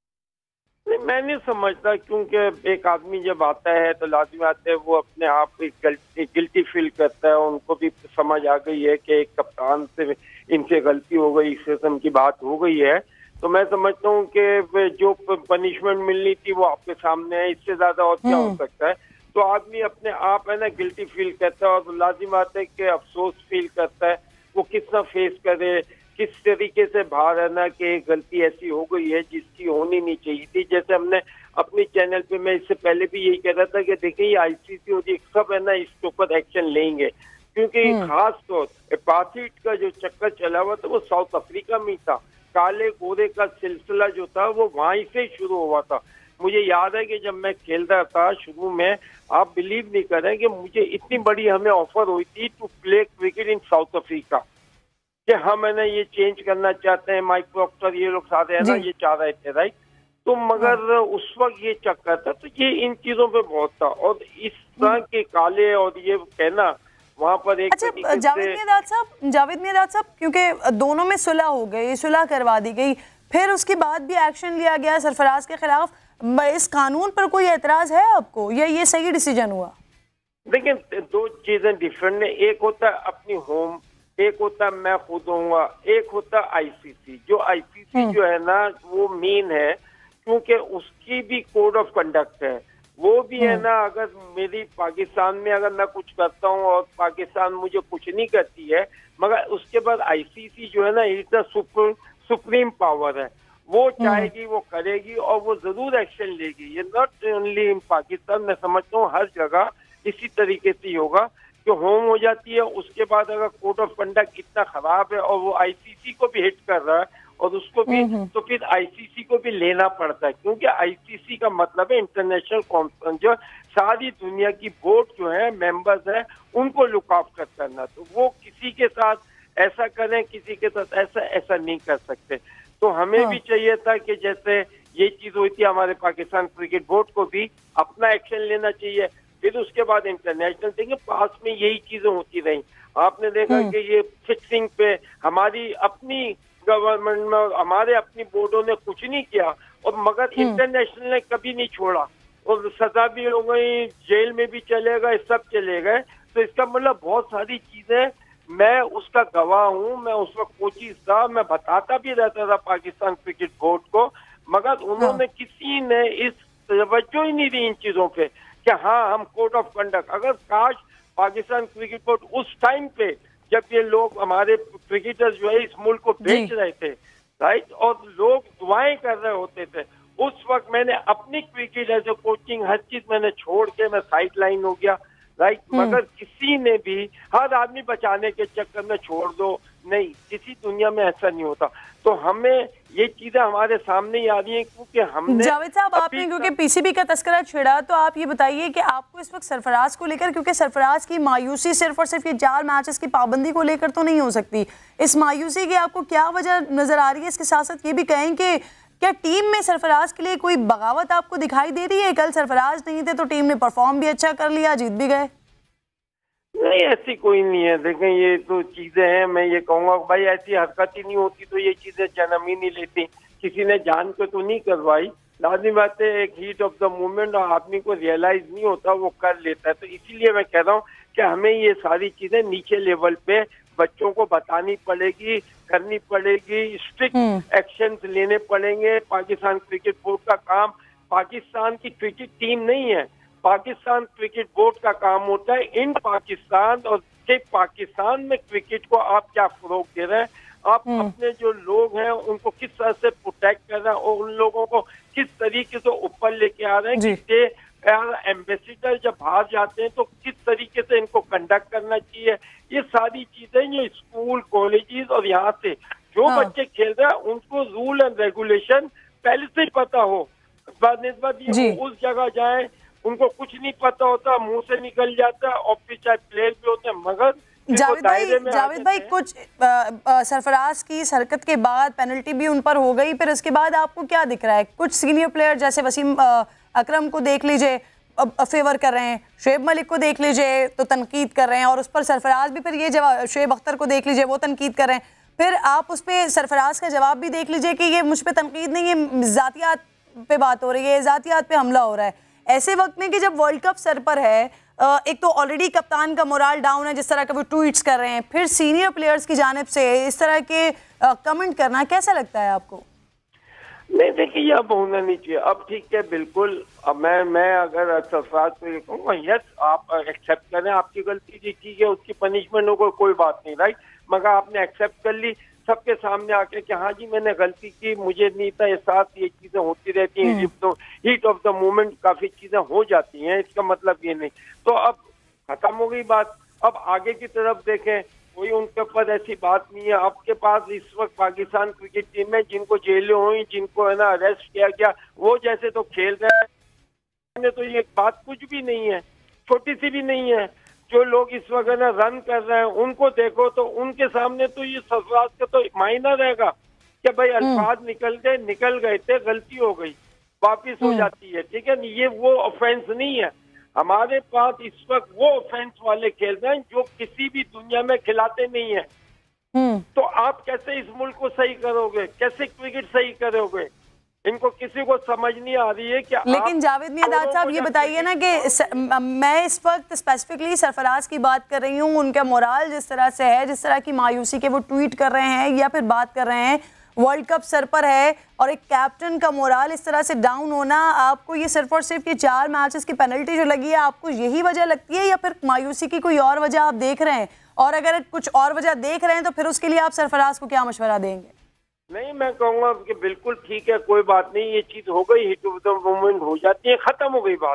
[SPEAKER 16] नहीं, मैं नहीं समझता, क्योंकि एक आदमी जब आता है तो लाजमी आता है वो अपने आप एक गिल्टी फील करता है। उनको भी समझ आ गई है कि एक कप्तान से इनसे गलती हो गई, इस किस्म की बात हो गई है, तो मैं समझता हूँ कि जो पनिशमेंट मिलनी थी वो आपके सामने है, इससे ज्यादा और क्या हो सकता है। तो आदमी अपने आप है ना गिल्टी फील करता है और लाजिम आता है कि अफसोस फील करता है, वो कितना फेस करे, किस तरीके से बाहर है ना कि गलती ऐसी हो गई है जिसकी होनी नहीं चाहिए थी। जैसे हमने अपने चैनल पे, मैं इससे पहले भी यही कह रहा था कि देखिए ये आईसीसी और ये सब है ना इसके ऊपर एक्शन लेंगे, क्योंकि खास तौर एपाथीट का जो चक्कर चला हुआ था वो साउथ अफ्रीका में था। काले गोरे का सिलसिला जो था वो वहीं से शुरू हुआ था। मुझे याद है कि जब मैं खेल रहा था शुरू में, आप बिलीव नहीं करें कि मुझे इतनी बड़ी हमें ऑफर हुई थी to play cricket in South Africa, कि हम है ना ये चेंज करना चाहते हैं, माइक प्रॉक्टर ये लोग सारे है ना ये चाह रहे थे, राइट। तो मगर उस वक्त ये चक्कर था, तो ये इन चीजों पे बहुत था। और इस तरह के काले और ये कहना वहाँ पर एक
[SPEAKER 1] अच्छा जावेद मियादाद साहब जावेद मियादाद साहब क्योंकि दोनों में सुलह हो गई, सुलह करवा दी गई, फिर उसके बाद भी एक्शन लिया गया सरफराज के खिलाफ, इस कानून पर कोई एतराज है आपको या ये सही डिसीजन हुआ?
[SPEAKER 16] देखिए दो चीजें डिफरेंट है, एक होता है अपनी होम, एक होता है मैं खुद होऊंगा, एक होता है आईसीसी। जो आईसीसी जो है ना वो मेन है, क्योंकि उसकी भी कोड ऑफ कंडक्ट है, वो भी है ना। अगर मेरी पाकिस्तान में अगर मैं कुछ करता हूँ और पाकिस्तान मुझे कुछ नहीं करती है, मगर उसके बाद आईसीसी जो है ना is the supreme supreme power है, वो चाहेगी वो करेगी और वो जरूर एक्शन लेगी। ये नॉट ओनली इन पाकिस्तान, मैं समझता हूँ हर जगह इसी तरीके से होगा कि होम हो जाती है, उसके बाद अगर कोड ऑफ कंडक्ट इतना खराब है और वो आईसीसी को भी हिट कर रहा है और उसको भी, तो फिर आईसीसी को भी लेना पड़ता है, क्योंकि आईसीसी का मतलब है इंटरनेशनल कॉन्फ्रेंस, जो सारी दुनिया की बोर्ड जो है मेंबर्स है उनको लुक आफ्टर करना। तो वो किसी के साथ ऐसा करें, किसी के साथ ऐसा ऐसा नहीं कर सकते। तो हमें भी चाहिए था कि जैसे ये चीज हुई थी, हमारे पाकिस्तान क्रिकेट बोर्ड को भी अपना एक्शन लेना चाहिए। फिर उसके बाद इंटरनेशनल देंगे, पास में यही चीजें होती रही। आपने देखा कि ये फिक्सिंग पे हमारी अपनी गवर्नमेंट में और हमारे अपनी बोर्डों ने कुछ नहीं किया, और मगर इंटरनेशनल ने कभी नहीं छोड़ा, और सजा भी हो गई, जेल में भी चले गए, सब चले गए। तो इसका मतलब बहुत सारी चीजें, मैं उसका गवाह हूँ, मैं उस वक्त कोचिज था, मैं बताता भी रहता था पाकिस्तान क्रिकेट बोर्ड को, मगर उन्होंने किसी ने इस तवज्जो ही नहीं दी इन चीजों पे कि हाँ हम कोड ऑफ कंडक्ट, अगर काश पाकिस्तान क्रिकेट बोर्ड उस टाइम पे जब ये लोग हमारे क्रिकेटर्स जो है इस मुल्क को बेच रहे थे, राइट, और लोग दुआएं कर रहे होते थे, उस वक्त मैंने अपनी क्रिकेट एज ए कोचिंग हर चीज मैंने छोड़ के मैं साइड लाइन हो गया, राइट। मगर किसी ने भी, हर आदमी बचाने के चक्कर में छोड़ दो, नहीं, किसी दुनिया में ऐसा नहीं होता। तो हमें ये चीजें हमारे सामने ही आ रही हैं क्योंकि हमने,
[SPEAKER 1] जावेद साहब आपने क्योंकि पीसीबी का तस्करा छेड़ा, तो आप ये बताइए कि आपको इस वक्त सरफराज को लेकर, क्योंकि सरफराज की मायूसी सिर्फ और सिर्फ ये चार मैचेस की पाबंदी को लेकर तो नहीं हो सकती, इस मायूसी की आपको क्या वजह नजर आ रही है? इसके साथ साथ ये भी कहें कि क्या टीम में सरफराज के लिए कोई बगावत आपको दिखाई दे रही है? कल सरफराज नहीं थे तो टीम ने परफॉर्म भी अच्छा कर लिया, जीत भी गए।
[SPEAKER 16] नहीं, ऐसी कोई नहीं है। देखें, ये तो चीजें हैं, मैं ये कहूँगा भाई ऐसी हरकत ही नहीं होती तो ये चीजें जन्म ही नहीं लेती। किसी ने जान के तो नहीं करवाई, लाजमी बात है एक हीट ऑफ द मोमेंट और आदमी को रियलाइज नहीं होता, वो कर लेता है। तो इसीलिए मैं कह रहा हूँ कि हमें ये सारी चीजें नीचे लेवल पे बच्चों को बतानी पड़ेगी, करनी पड़ेगी, स्ट्रिक्ट एक्शंस लेने पड़ेंगे। पाकिस्तान क्रिकेट बोर्ड का काम पाकिस्तान की क्रिकेट टीम नहीं है, पाकिस्तान क्रिकेट बोर्ड का काम होता है इन पाकिस्तान और के पाकिस्तान में क्रिकेट को आप क्या फरोग दे रहे हैं, आप अपने जो लोग हैं उनको किस तरह से प्रोटेक्ट कर रहे हैं और उन लोगों को किस तरीके से ऊपर लेके आ रहे हैं कि एम्बेसडर जब बाहर जाते हैं तो किस तरीके से इनको कंडक्ट करना चाहिए। ये सारी चीजें ये स्कूल कॉलेजेस और यहाँ से जो हाँ। बच्चे खेल रहे हैं उनको रूल एंड रेगुलेशन पहले से ही पता हो, निस्बत ये उस जगह जाए उनको कुछ नहीं पता होता, मुंह से निकल जाता है और फिर चाहे प्लेयर भी होते हैं। मगर
[SPEAKER 1] जावेद भाई जावेद भाई कुछ आ, आ, सरफराज की इस हरकत के बाद पेनल्टी भी उन पर हो गई, फिर इसके बाद आपको क्या दिख रहा है? कुछ सीनियर प्लेयर जैसे वसीम आ, अकरम को देख लीजिए, फेवर कर रहे हैं, शुएब मलिक को देख लीजिए तो तनकीद कर रहे हैं, और उस पर सरफराज भी फिर ये जवाब, शुएब अख्तर को देख लीजिए वो तनकीद कर रहे हैं, फिर आप उस पर सरफराज का जवाब भी देख लीजिए कि ये मुझ पर तनकीद नहीं, ये ज़ातियात पे बात हो रही है, ज़ातियात पे हमला हो रहा है। ऐसे वक्त में कि जब वर्ल्ड कप सर पर है, एक तो ऑलरेडी कप्तान का मोराल डाउन है, जिस तरह के वो ट्वीट्स कर रहे हैं, फिर सीनियर प्लेयर्स की जानिब से इस तरह के कमेंट करना कैसा लगता है आपको?
[SPEAKER 16] नहीं, देखिए ये अब होना नहीं चाहिए। अब ठीक है, बिल्कुल, अब मैं मैं अगर सरफराज को ये कहूँगा यस आप एक्सेप्ट करें आपकी गलती थी, ठीक है, उसकी पनिशमेंट हो कोई कोई बात नहीं, राइट, मगर आपने एक्सेप्ट कर ली सबके सामने आके कि हाँ जी मैंने गलती की, मुझे नहीं था एहसास, ये चीजें होती रहती हैं, तो हीट ऑफ द मोमेंट काफी चीजें हो जाती हैं, इसका मतलब ये नहीं। तो अब खत्म हो गई बात, अब आगे की तरफ देखें, कोई उनके ऊपर ऐसी बात नहीं है। आपके पास इस वक्त पाकिस्तान क्रिकेट टीम में जिनको जेलें हुई, जिनको है ना अरेस्ट किया गया, वो जैसे तो खेल रहे हैं, तो ये बात कुछ भी नहीं है, छोटी सी भी नहीं है। जो लोग इस वक्त ना रन कर रहे हैं उनको देखो तो उनके सामने तो ये सरफराज का तो मायना रहेगा कि भाई अल्फाज निकल गए निकल गए थे, गलती हो गई, वापिस हो जाती है, ठीक है। ये वो ऑफेंस नहीं है। हमारे पास इस वक्त वो ऑफेंस वाले खेल रहे हैं जो किसी भी दुनिया में खिलाते नहीं है। तो आप कैसे इस मुल्क को सही करोगे, कैसे क्रिकेट सही करोगे? इनको किसी को समझ नहीं आ रही है कि
[SPEAKER 1] लेकिन जावेद मियादाद साहब ये बताइए ना कि स, मैं इस वक्त स्पेसिफिकली सरफराज की बात कर रही हूँ, उनका मोराल जिस तरह से है, जिस तरह की मायूसी के वो ट्वीट कर रहे हैं या फिर बात कर रहे हैं, वर्ल्ड कप सर पर है और एक कैप्टन का मोराल इस तरह से डाउन होना, आपको ये सिर्फ और सिर्फ ये चार मैचेस की पेनल्टी जो लगी है, आपको यही वजह लगती है या फिर मायूसी की कोई और वजह आप देख रहे हैं? और अगर कुछ और वजह देख रहे हैं तो फिर उसके लिए आप सरफराज को क्या मशवरा देंगे?
[SPEAKER 16] नहीं, मैं कहूँगा कि बिल्कुल ठीक है, कोई बात नहीं, ये चीज हो गई, हिट ऑफ द मोमेंट हो जाती है, खत्म हो गई बात।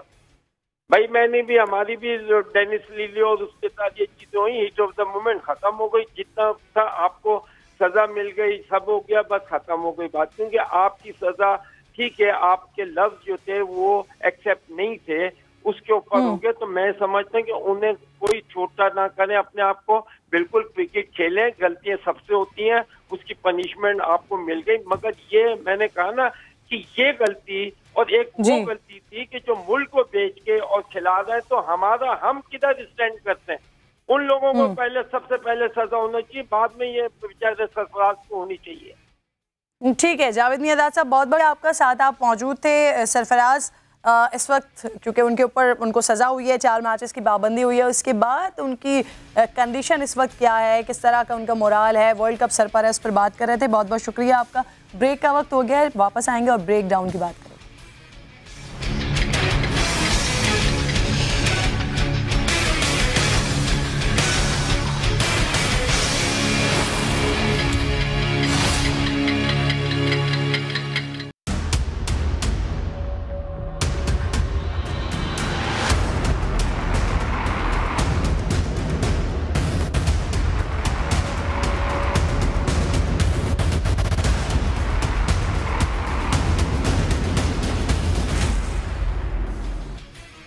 [SPEAKER 16] भाई मैंने भी, हमारी भी डेनिस लीली और उसके साथ ये चीजें हुई, हिट ऑफ द मोमेंट खत्म हो गई, जितना था आपको सजा मिल गई, सब हो गया, बस खत्म हो गई बात। क्योंकि आपकी सजा ठीक है, आपके लफ्ज जो थे वो एक्सेप्ट नहीं थे, उसके ऊपर हो गया। तो मैं समझता हूँ कि उन्हें कोई छोटा ना करें अपने आप को, बिल्कुल क्रिकेट खेलें, गलतियां सबसे होती हैं, उसकी पनिशमेंट आपको मिल गई। मगर ये मैंने कहा ना कि ये गलती और एक वो गलती थी कि जो मुल्क को बेच के और खिला रहा है, तो हमारा हम किधर स्टैंड करते हैं? उन लोगों को पहले सबसे पहले सजा होना चाहिए, बाद में ये बेचारे सरफराज को होनी चाहिए।
[SPEAKER 1] ठीक है जावेद मियादाद साहब, बहुत बड़ा आपका साथ, आप मौजूद थे। सरफराज आ, इस वक्त क्योंकि उनके ऊपर उनको सज़ा हुई है, चार मैचेस की पाबंदी हुई है, उसके बाद उनकी कंडीशन इस वक्त क्या है, किस तरह का उनका मोराल है, वर्ल्ड कप सर पर है, उस पर बात कर रहे थे। बहुत बहुत शुक्रिया आपका। ब्रेक का वक्त हो गया है, वापस आएंगे और ब्रेक डाउन की बात करेंगे।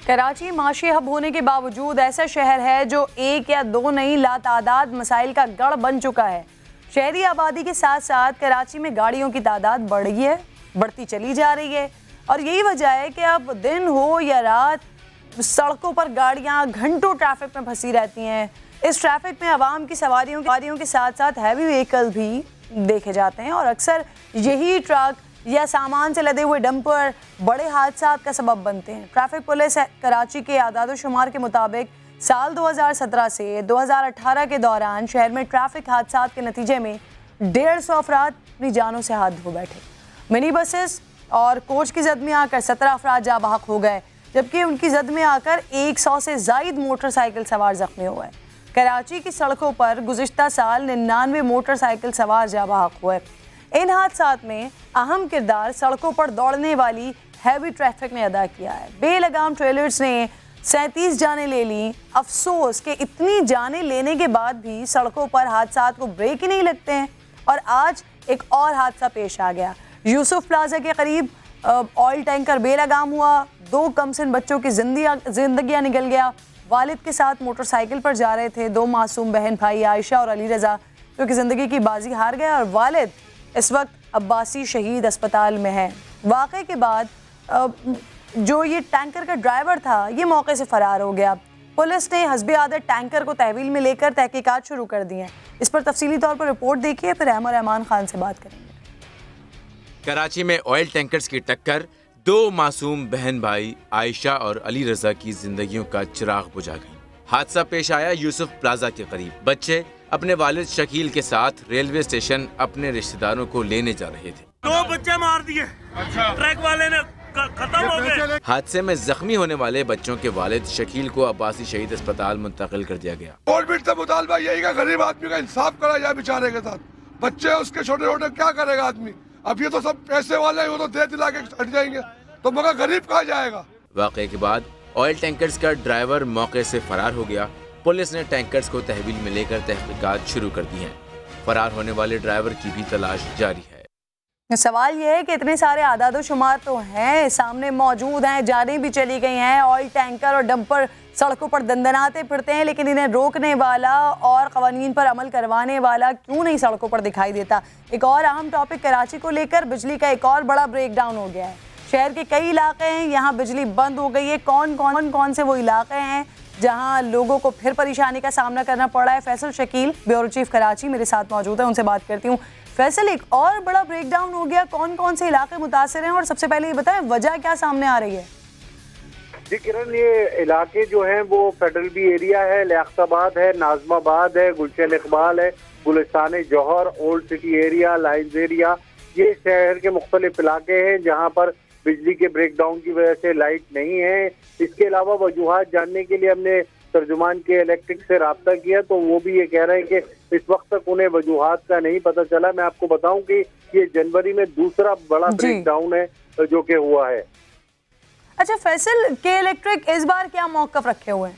[SPEAKER 1] कराची माशी हब होने के बावजूद ऐसा शहर है जो एक या दो नहीं लातादाद मसाइल का गढ़ बन चुका है। शहरी आबादी के साथ साथ कराची में गाड़ियों की तादाद बढ़ रही है, बढ़ती चली जा रही है और यही वजह है कि अब दिन हो या रात सड़कों पर गाड़ियां घंटों ट्रैफिक में फंसी रहती हैं। इस ट्रैफिक में आवाम की सवारियों सवारियों के साथ साथ हैवी व्हीकल भी देखे जाते हैं और अक्सर यही ट्रक या सामान से लदे हुए डंपर बड़े हादसात का सबब बनते हैं। ट्रैफिक पुलिस कराची के आदाद शुमार के मुताबिक साल दो हज़ार सत्रह से दो हज़ार अठारह के दौरान शहर में ट्रैफिक हादसात के नतीजे में डेढ़ सौ अफराद अपनी जानों से हाथ धो बैठे। मिनी बसेस और कोच की जद में आकर सत्रह अफराद जा बहक हो गए, जबकि उनकी जद में आकर एक सौ से जायद मोटरसाइकिल सवार जख्मी हुए। कराची की सड़कों पर गुज़िश्ता साल निन्यानवे मोटरसाइकिल सवार जा बहक हुए। इन हादसात में अहम किरदार सड़कों पर दौड़ने वाली हैवी ट्रैफिक ने अदा किया है। बेलगाम ट्रेलर्स ने सैंतीस जानें ले ली। अफसोस कि इतनी जानें लेने के बाद भी सड़कों पर हादसात को ब्रेक ही नहीं लगते हैं और आज एक और हादसा पेश आ गया। यूसुफ प्लाजा के करीब ऑयल टैंकर बेलगाम हुआ, दो कमसिन बच्चों की जिंदगियां निकल गया। वालिद के साथ मोटरसाइकिल पर जा रहे थे दो मासूम बहन भाई आयशा और अली रज़ा, जो कि ज़िंदगी की बाजी हार गए और वालिद इस वक्त अब्बासी शहीद अस्पताल में है। वाक़े के बाद जो ये टैंकर का ड्राइवर था ये मौके से फ़रार हो गया। पुलिस ने हस्बे आदत टैंकर को तहवील में लेकर तहकीकात शुरू कर दी हैं। इस पर तफसीली तौर पर रिपोर्ट देखिए, फिर अहमद रहमान खान से बात करेंगे।
[SPEAKER 15] कराची में ऑयल टैंकर्स की टक्कर दो मासूम बहन भाई आयशा और अली रजा की जिंदगियों का चिराग बुझा गई। हादसा पेश आया यूसुफ प्लाजा के करीब। बच्चे अपने वालिद शकील के साथ रेलवे स्टेशन अपने रिश्तेदारों को लेने जा रहे थे।
[SPEAKER 17] दो बच्चे मार दिए, अच्छा। ट्रक वाले ने खत्म हो गए।
[SPEAKER 15] हादसे में जख्मी होने वाले बच्चों के वालिद शकील को अब्बासी शहीद अस्पताल मुंतकिल कर दिया गया।
[SPEAKER 18] गवर्नमेंट से मुतालबा यही का गरीब आदमी का इंसाफ करा जाए बेचारे के साथ। बच्चे उसके छोटे छोटे क्या करेगा आदमी? अब ये तो सब पैसे वाले हैं, वो तो दे दिला के हट जाएंगे, तो मगर गरीब कहाँ जाएगा?
[SPEAKER 15] वाक़े के बाद ऑयल टैंकर्स का ड्राइवर मौके से फरार हो गया। पुलिस ने टैंकर्स को तहवील में लेकर तहकीकात शुरू कर दी है। फरार होने वाले ड्राइवर की भी तलाश जारी है।
[SPEAKER 1] सवाल यह है कि इतने सारे आदाद शुमार तो हैं, सामने मौजूद हैं, जानें भी चली गई हैं, ऑयल टैंकर और डंपर सड़कों पर दंदनाते फिरते हैं, लेकिन इन्हें रोकने वाला और क़वानीन पर अमल करवाने वाला क्यों नहीं सड़कों पर दिखाई देता। एक और अहम टॉपिक कराची को लेकर बिजली का एक और बड़ा ब्रेक डाउन हो गया है। शहर के कई इलाके हैं, यहाँ बिजली बंद हो गई है। कौन कौन कौन से वो इलाके हैं जहाँ लोगों को फिर परेशानी का सामना करना पड़ रहा है? फैसल शकील, ब्यूरो चीफ कराची, मेरे साथ मौजूद है, उनसे बात करती हूँ। फैसल, एक और बड़ा ब्रेक डाउन हो गया, कौन कौन से इलाके मुतासर हैं और सबसे पहले ये बताएं वजह क्या सामने आ रही है?
[SPEAKER 19] जी किरण, ये इलाके जो हैं वो फेडरल बी एरिया है, लियाकताबाद है, नाजमाबाद है, गुलशन इकबाल है, Gulistan Jauhar, old city area, lines area, ये शहर के मुख्तलिफ इलाके हैं जहाँ पर बिजली के ब्रेकडाउन की वजह से लाइट नहीं है। इसके अलावा वजूहात जानने के लिए हमने तर्जुमान के इलेक्ट्रिक से रब्ता किया, तो वो भी ये कह रहे हैं कि इस वक्त तक उन्हें वजूहात का नहीं पता चला। मैं आपको बताऊं कि ये जनवरी में दूसरा बड़ा ब्रेकडाउन है जो कि हुआ है।
[SPEAKER 1] अच्छा फैसल, के इलेक्ट्रिक इस बार क्या मौकफ रखे हुए हैं?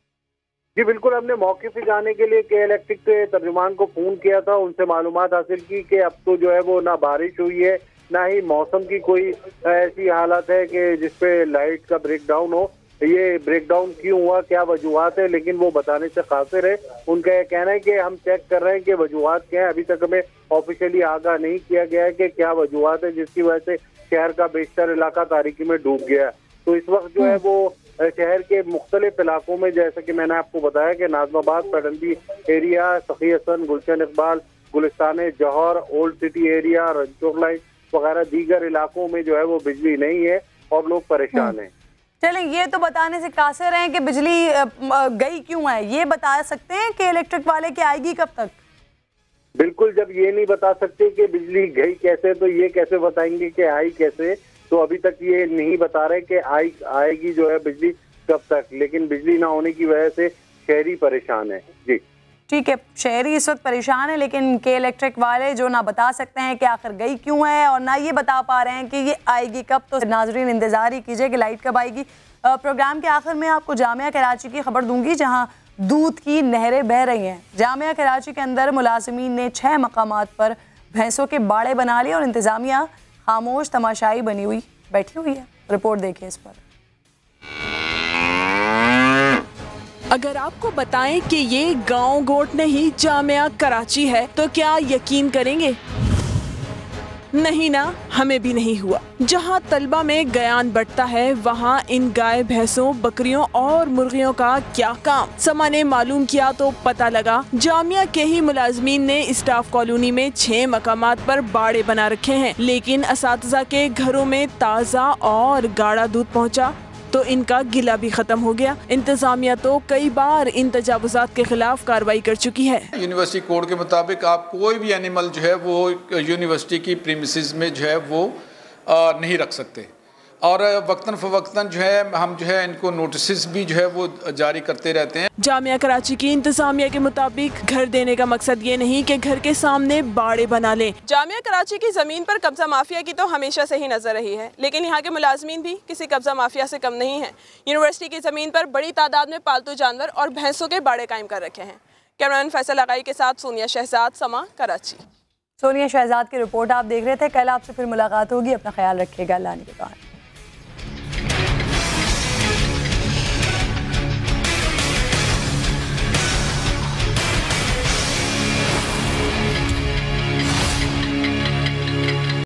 [SPEAKER 19] जी बिल्कुल, हमने मौके पे जाने के लिए के इलेक्ट्रिक के तर्जुमान को फोन किया था, उनसे मालूमात हासिल की कि अब तो जो है वो ना बारिश हुई है ना ही मौसम की कोई ऐसी हालत है कि जिसपे लाइट का ब्रेकडाउन हो। ये ब्रेकडाउन क्यों हुआ, क्या वजूहात है, लेकिन वो बताने से कासिर है। उनका यह कहना है कि हम चेक कर रहे हैं कि वजूहात क्या है। अभी तक हमें ऑफिशियली आगाह नहीं किया गया है कि क्या वजूहात है जिसकी वजह से शहर का बेशतर इलाका तारीकी में डूब गया। तो इस वक्त जो है वो शहर के मुख्तलिफ इलाकों में, जैसे कि मैंने आपको बताया कि नाजमाबाद, पेडंबी area, Sakhi Hasan, Gulshan Iqbal, Gulistan Jauhar, old city area, Ranchor line वगैरह दीगर इलाकों में जो है वो बिजली नहीं है और लोग परेशान हैं।
[SPEAKER 1] चलें, ये तो बताने से कासिर हैं कि बिजली गई क्यों है, ये बता सकते हैं कि इलेक्ट्रिक वाले की आएगी कब तक?
[SPEAKER 19] बिल्कुल, जब ये नहीं बता सकते कि बिजली गई कैसे तो ये कैसे बताएंगे कि आई कैसे। तो अभी तक ये नहीं बता रहे कि आई आएगी जो है बिजली कब तक, लेकिन बिजली ना होने की वजह से शहरी परेशान है। जी
[SPEAKER 1] ठीक है, शहरी इस वक्त परेशान है, लेकिन के इलेक्ट्रिक वाले जो ना बता सकते हैं कि आखिर गई क्यों है और ना ये बता पा रहे हैं कि ये आएगी कब। तो नाजरीन इंतज़ार ही कीजिए कि लाइट कब आएगी। प्रोग्राम के आखिर में आपको जामिया कराची की खबर दूंगी जहां दूध की नहरें बह रही हैं। जामिया कराची के अंदर मुलाजिमीन ने छः मकामात पर भैंसों के बाड़े बना लिए और इंतज़ामिया खामोश तमाशाई बनी हुई बैठी हुई है। रिपोर्ट देखिए इस पर।
[SPEAKER 20] अगर आपको बताएं कि ये गांव गोट नहीं जामिया कराची है तो क्या यकीन करेंगे? नहीं ना, हमें भी नहीं हुआ। जहां तलबा में गयान बढ़ता है वहां इन गाय भैंसों बकरियों और मुर्गियों का क्या काम? समा ने मालूम किया तो पता लगा जामिया के ही मुलाजमीन ने स्टाफ कॉलोनी में छह मकामात पर बाड़े बना रखे हैं, लेकिन असातिज़ा के घरों में ताज़ा और गाढ़ा दूध पहुंचा तो इनका गिला भी खत्म हो गया। इंतजामिया तो कई बार इन तजावुजात के खिलाफ कार्रवाई कर चुकी है।
[SPEAKER 21] यूनिवर्सिटी कोड के मुताबिक आप कोई भी एनिमल जो है वो यूनिवर्सिटी की प्रीमिसेस में जो है वो आ, नहीं रख सकते, और वक्तन फवक्तन जो है हम जो है इनको नोटिस भी जो है वो जारी करते रहते हैं।
[SPEAKER 20] जामिया कराची की इंतजामिया के मुताबिक घर देने का मकसद ये नहीं कि घर के सामने बाड़े बना लें।
[SPEAKER 22] जामिया कराची की जमीन पर कब्जा माफिया की तो हमेशा से ही नजर रही है, लेकिन यहाँ के मुलाजमीन भी किसी कब्जा माफिया से कम नहीं है। यूनिवर्सिटी की जमीन पर बड़ी तादाद में पालतू जानवर और भैंसों के बाड़े कायम कर रखे हैं। कैमरामैन फैसल लगाई के साथ सोनिया शहजाद, समा कराची।
[SPEAKER 1] सोनिया शहजाद की रिपोर्ट आप देख रहे थे। कल आपसे फिर मुलाकात होगी। अपना ख्याल रखिएगा। अल्लाह ने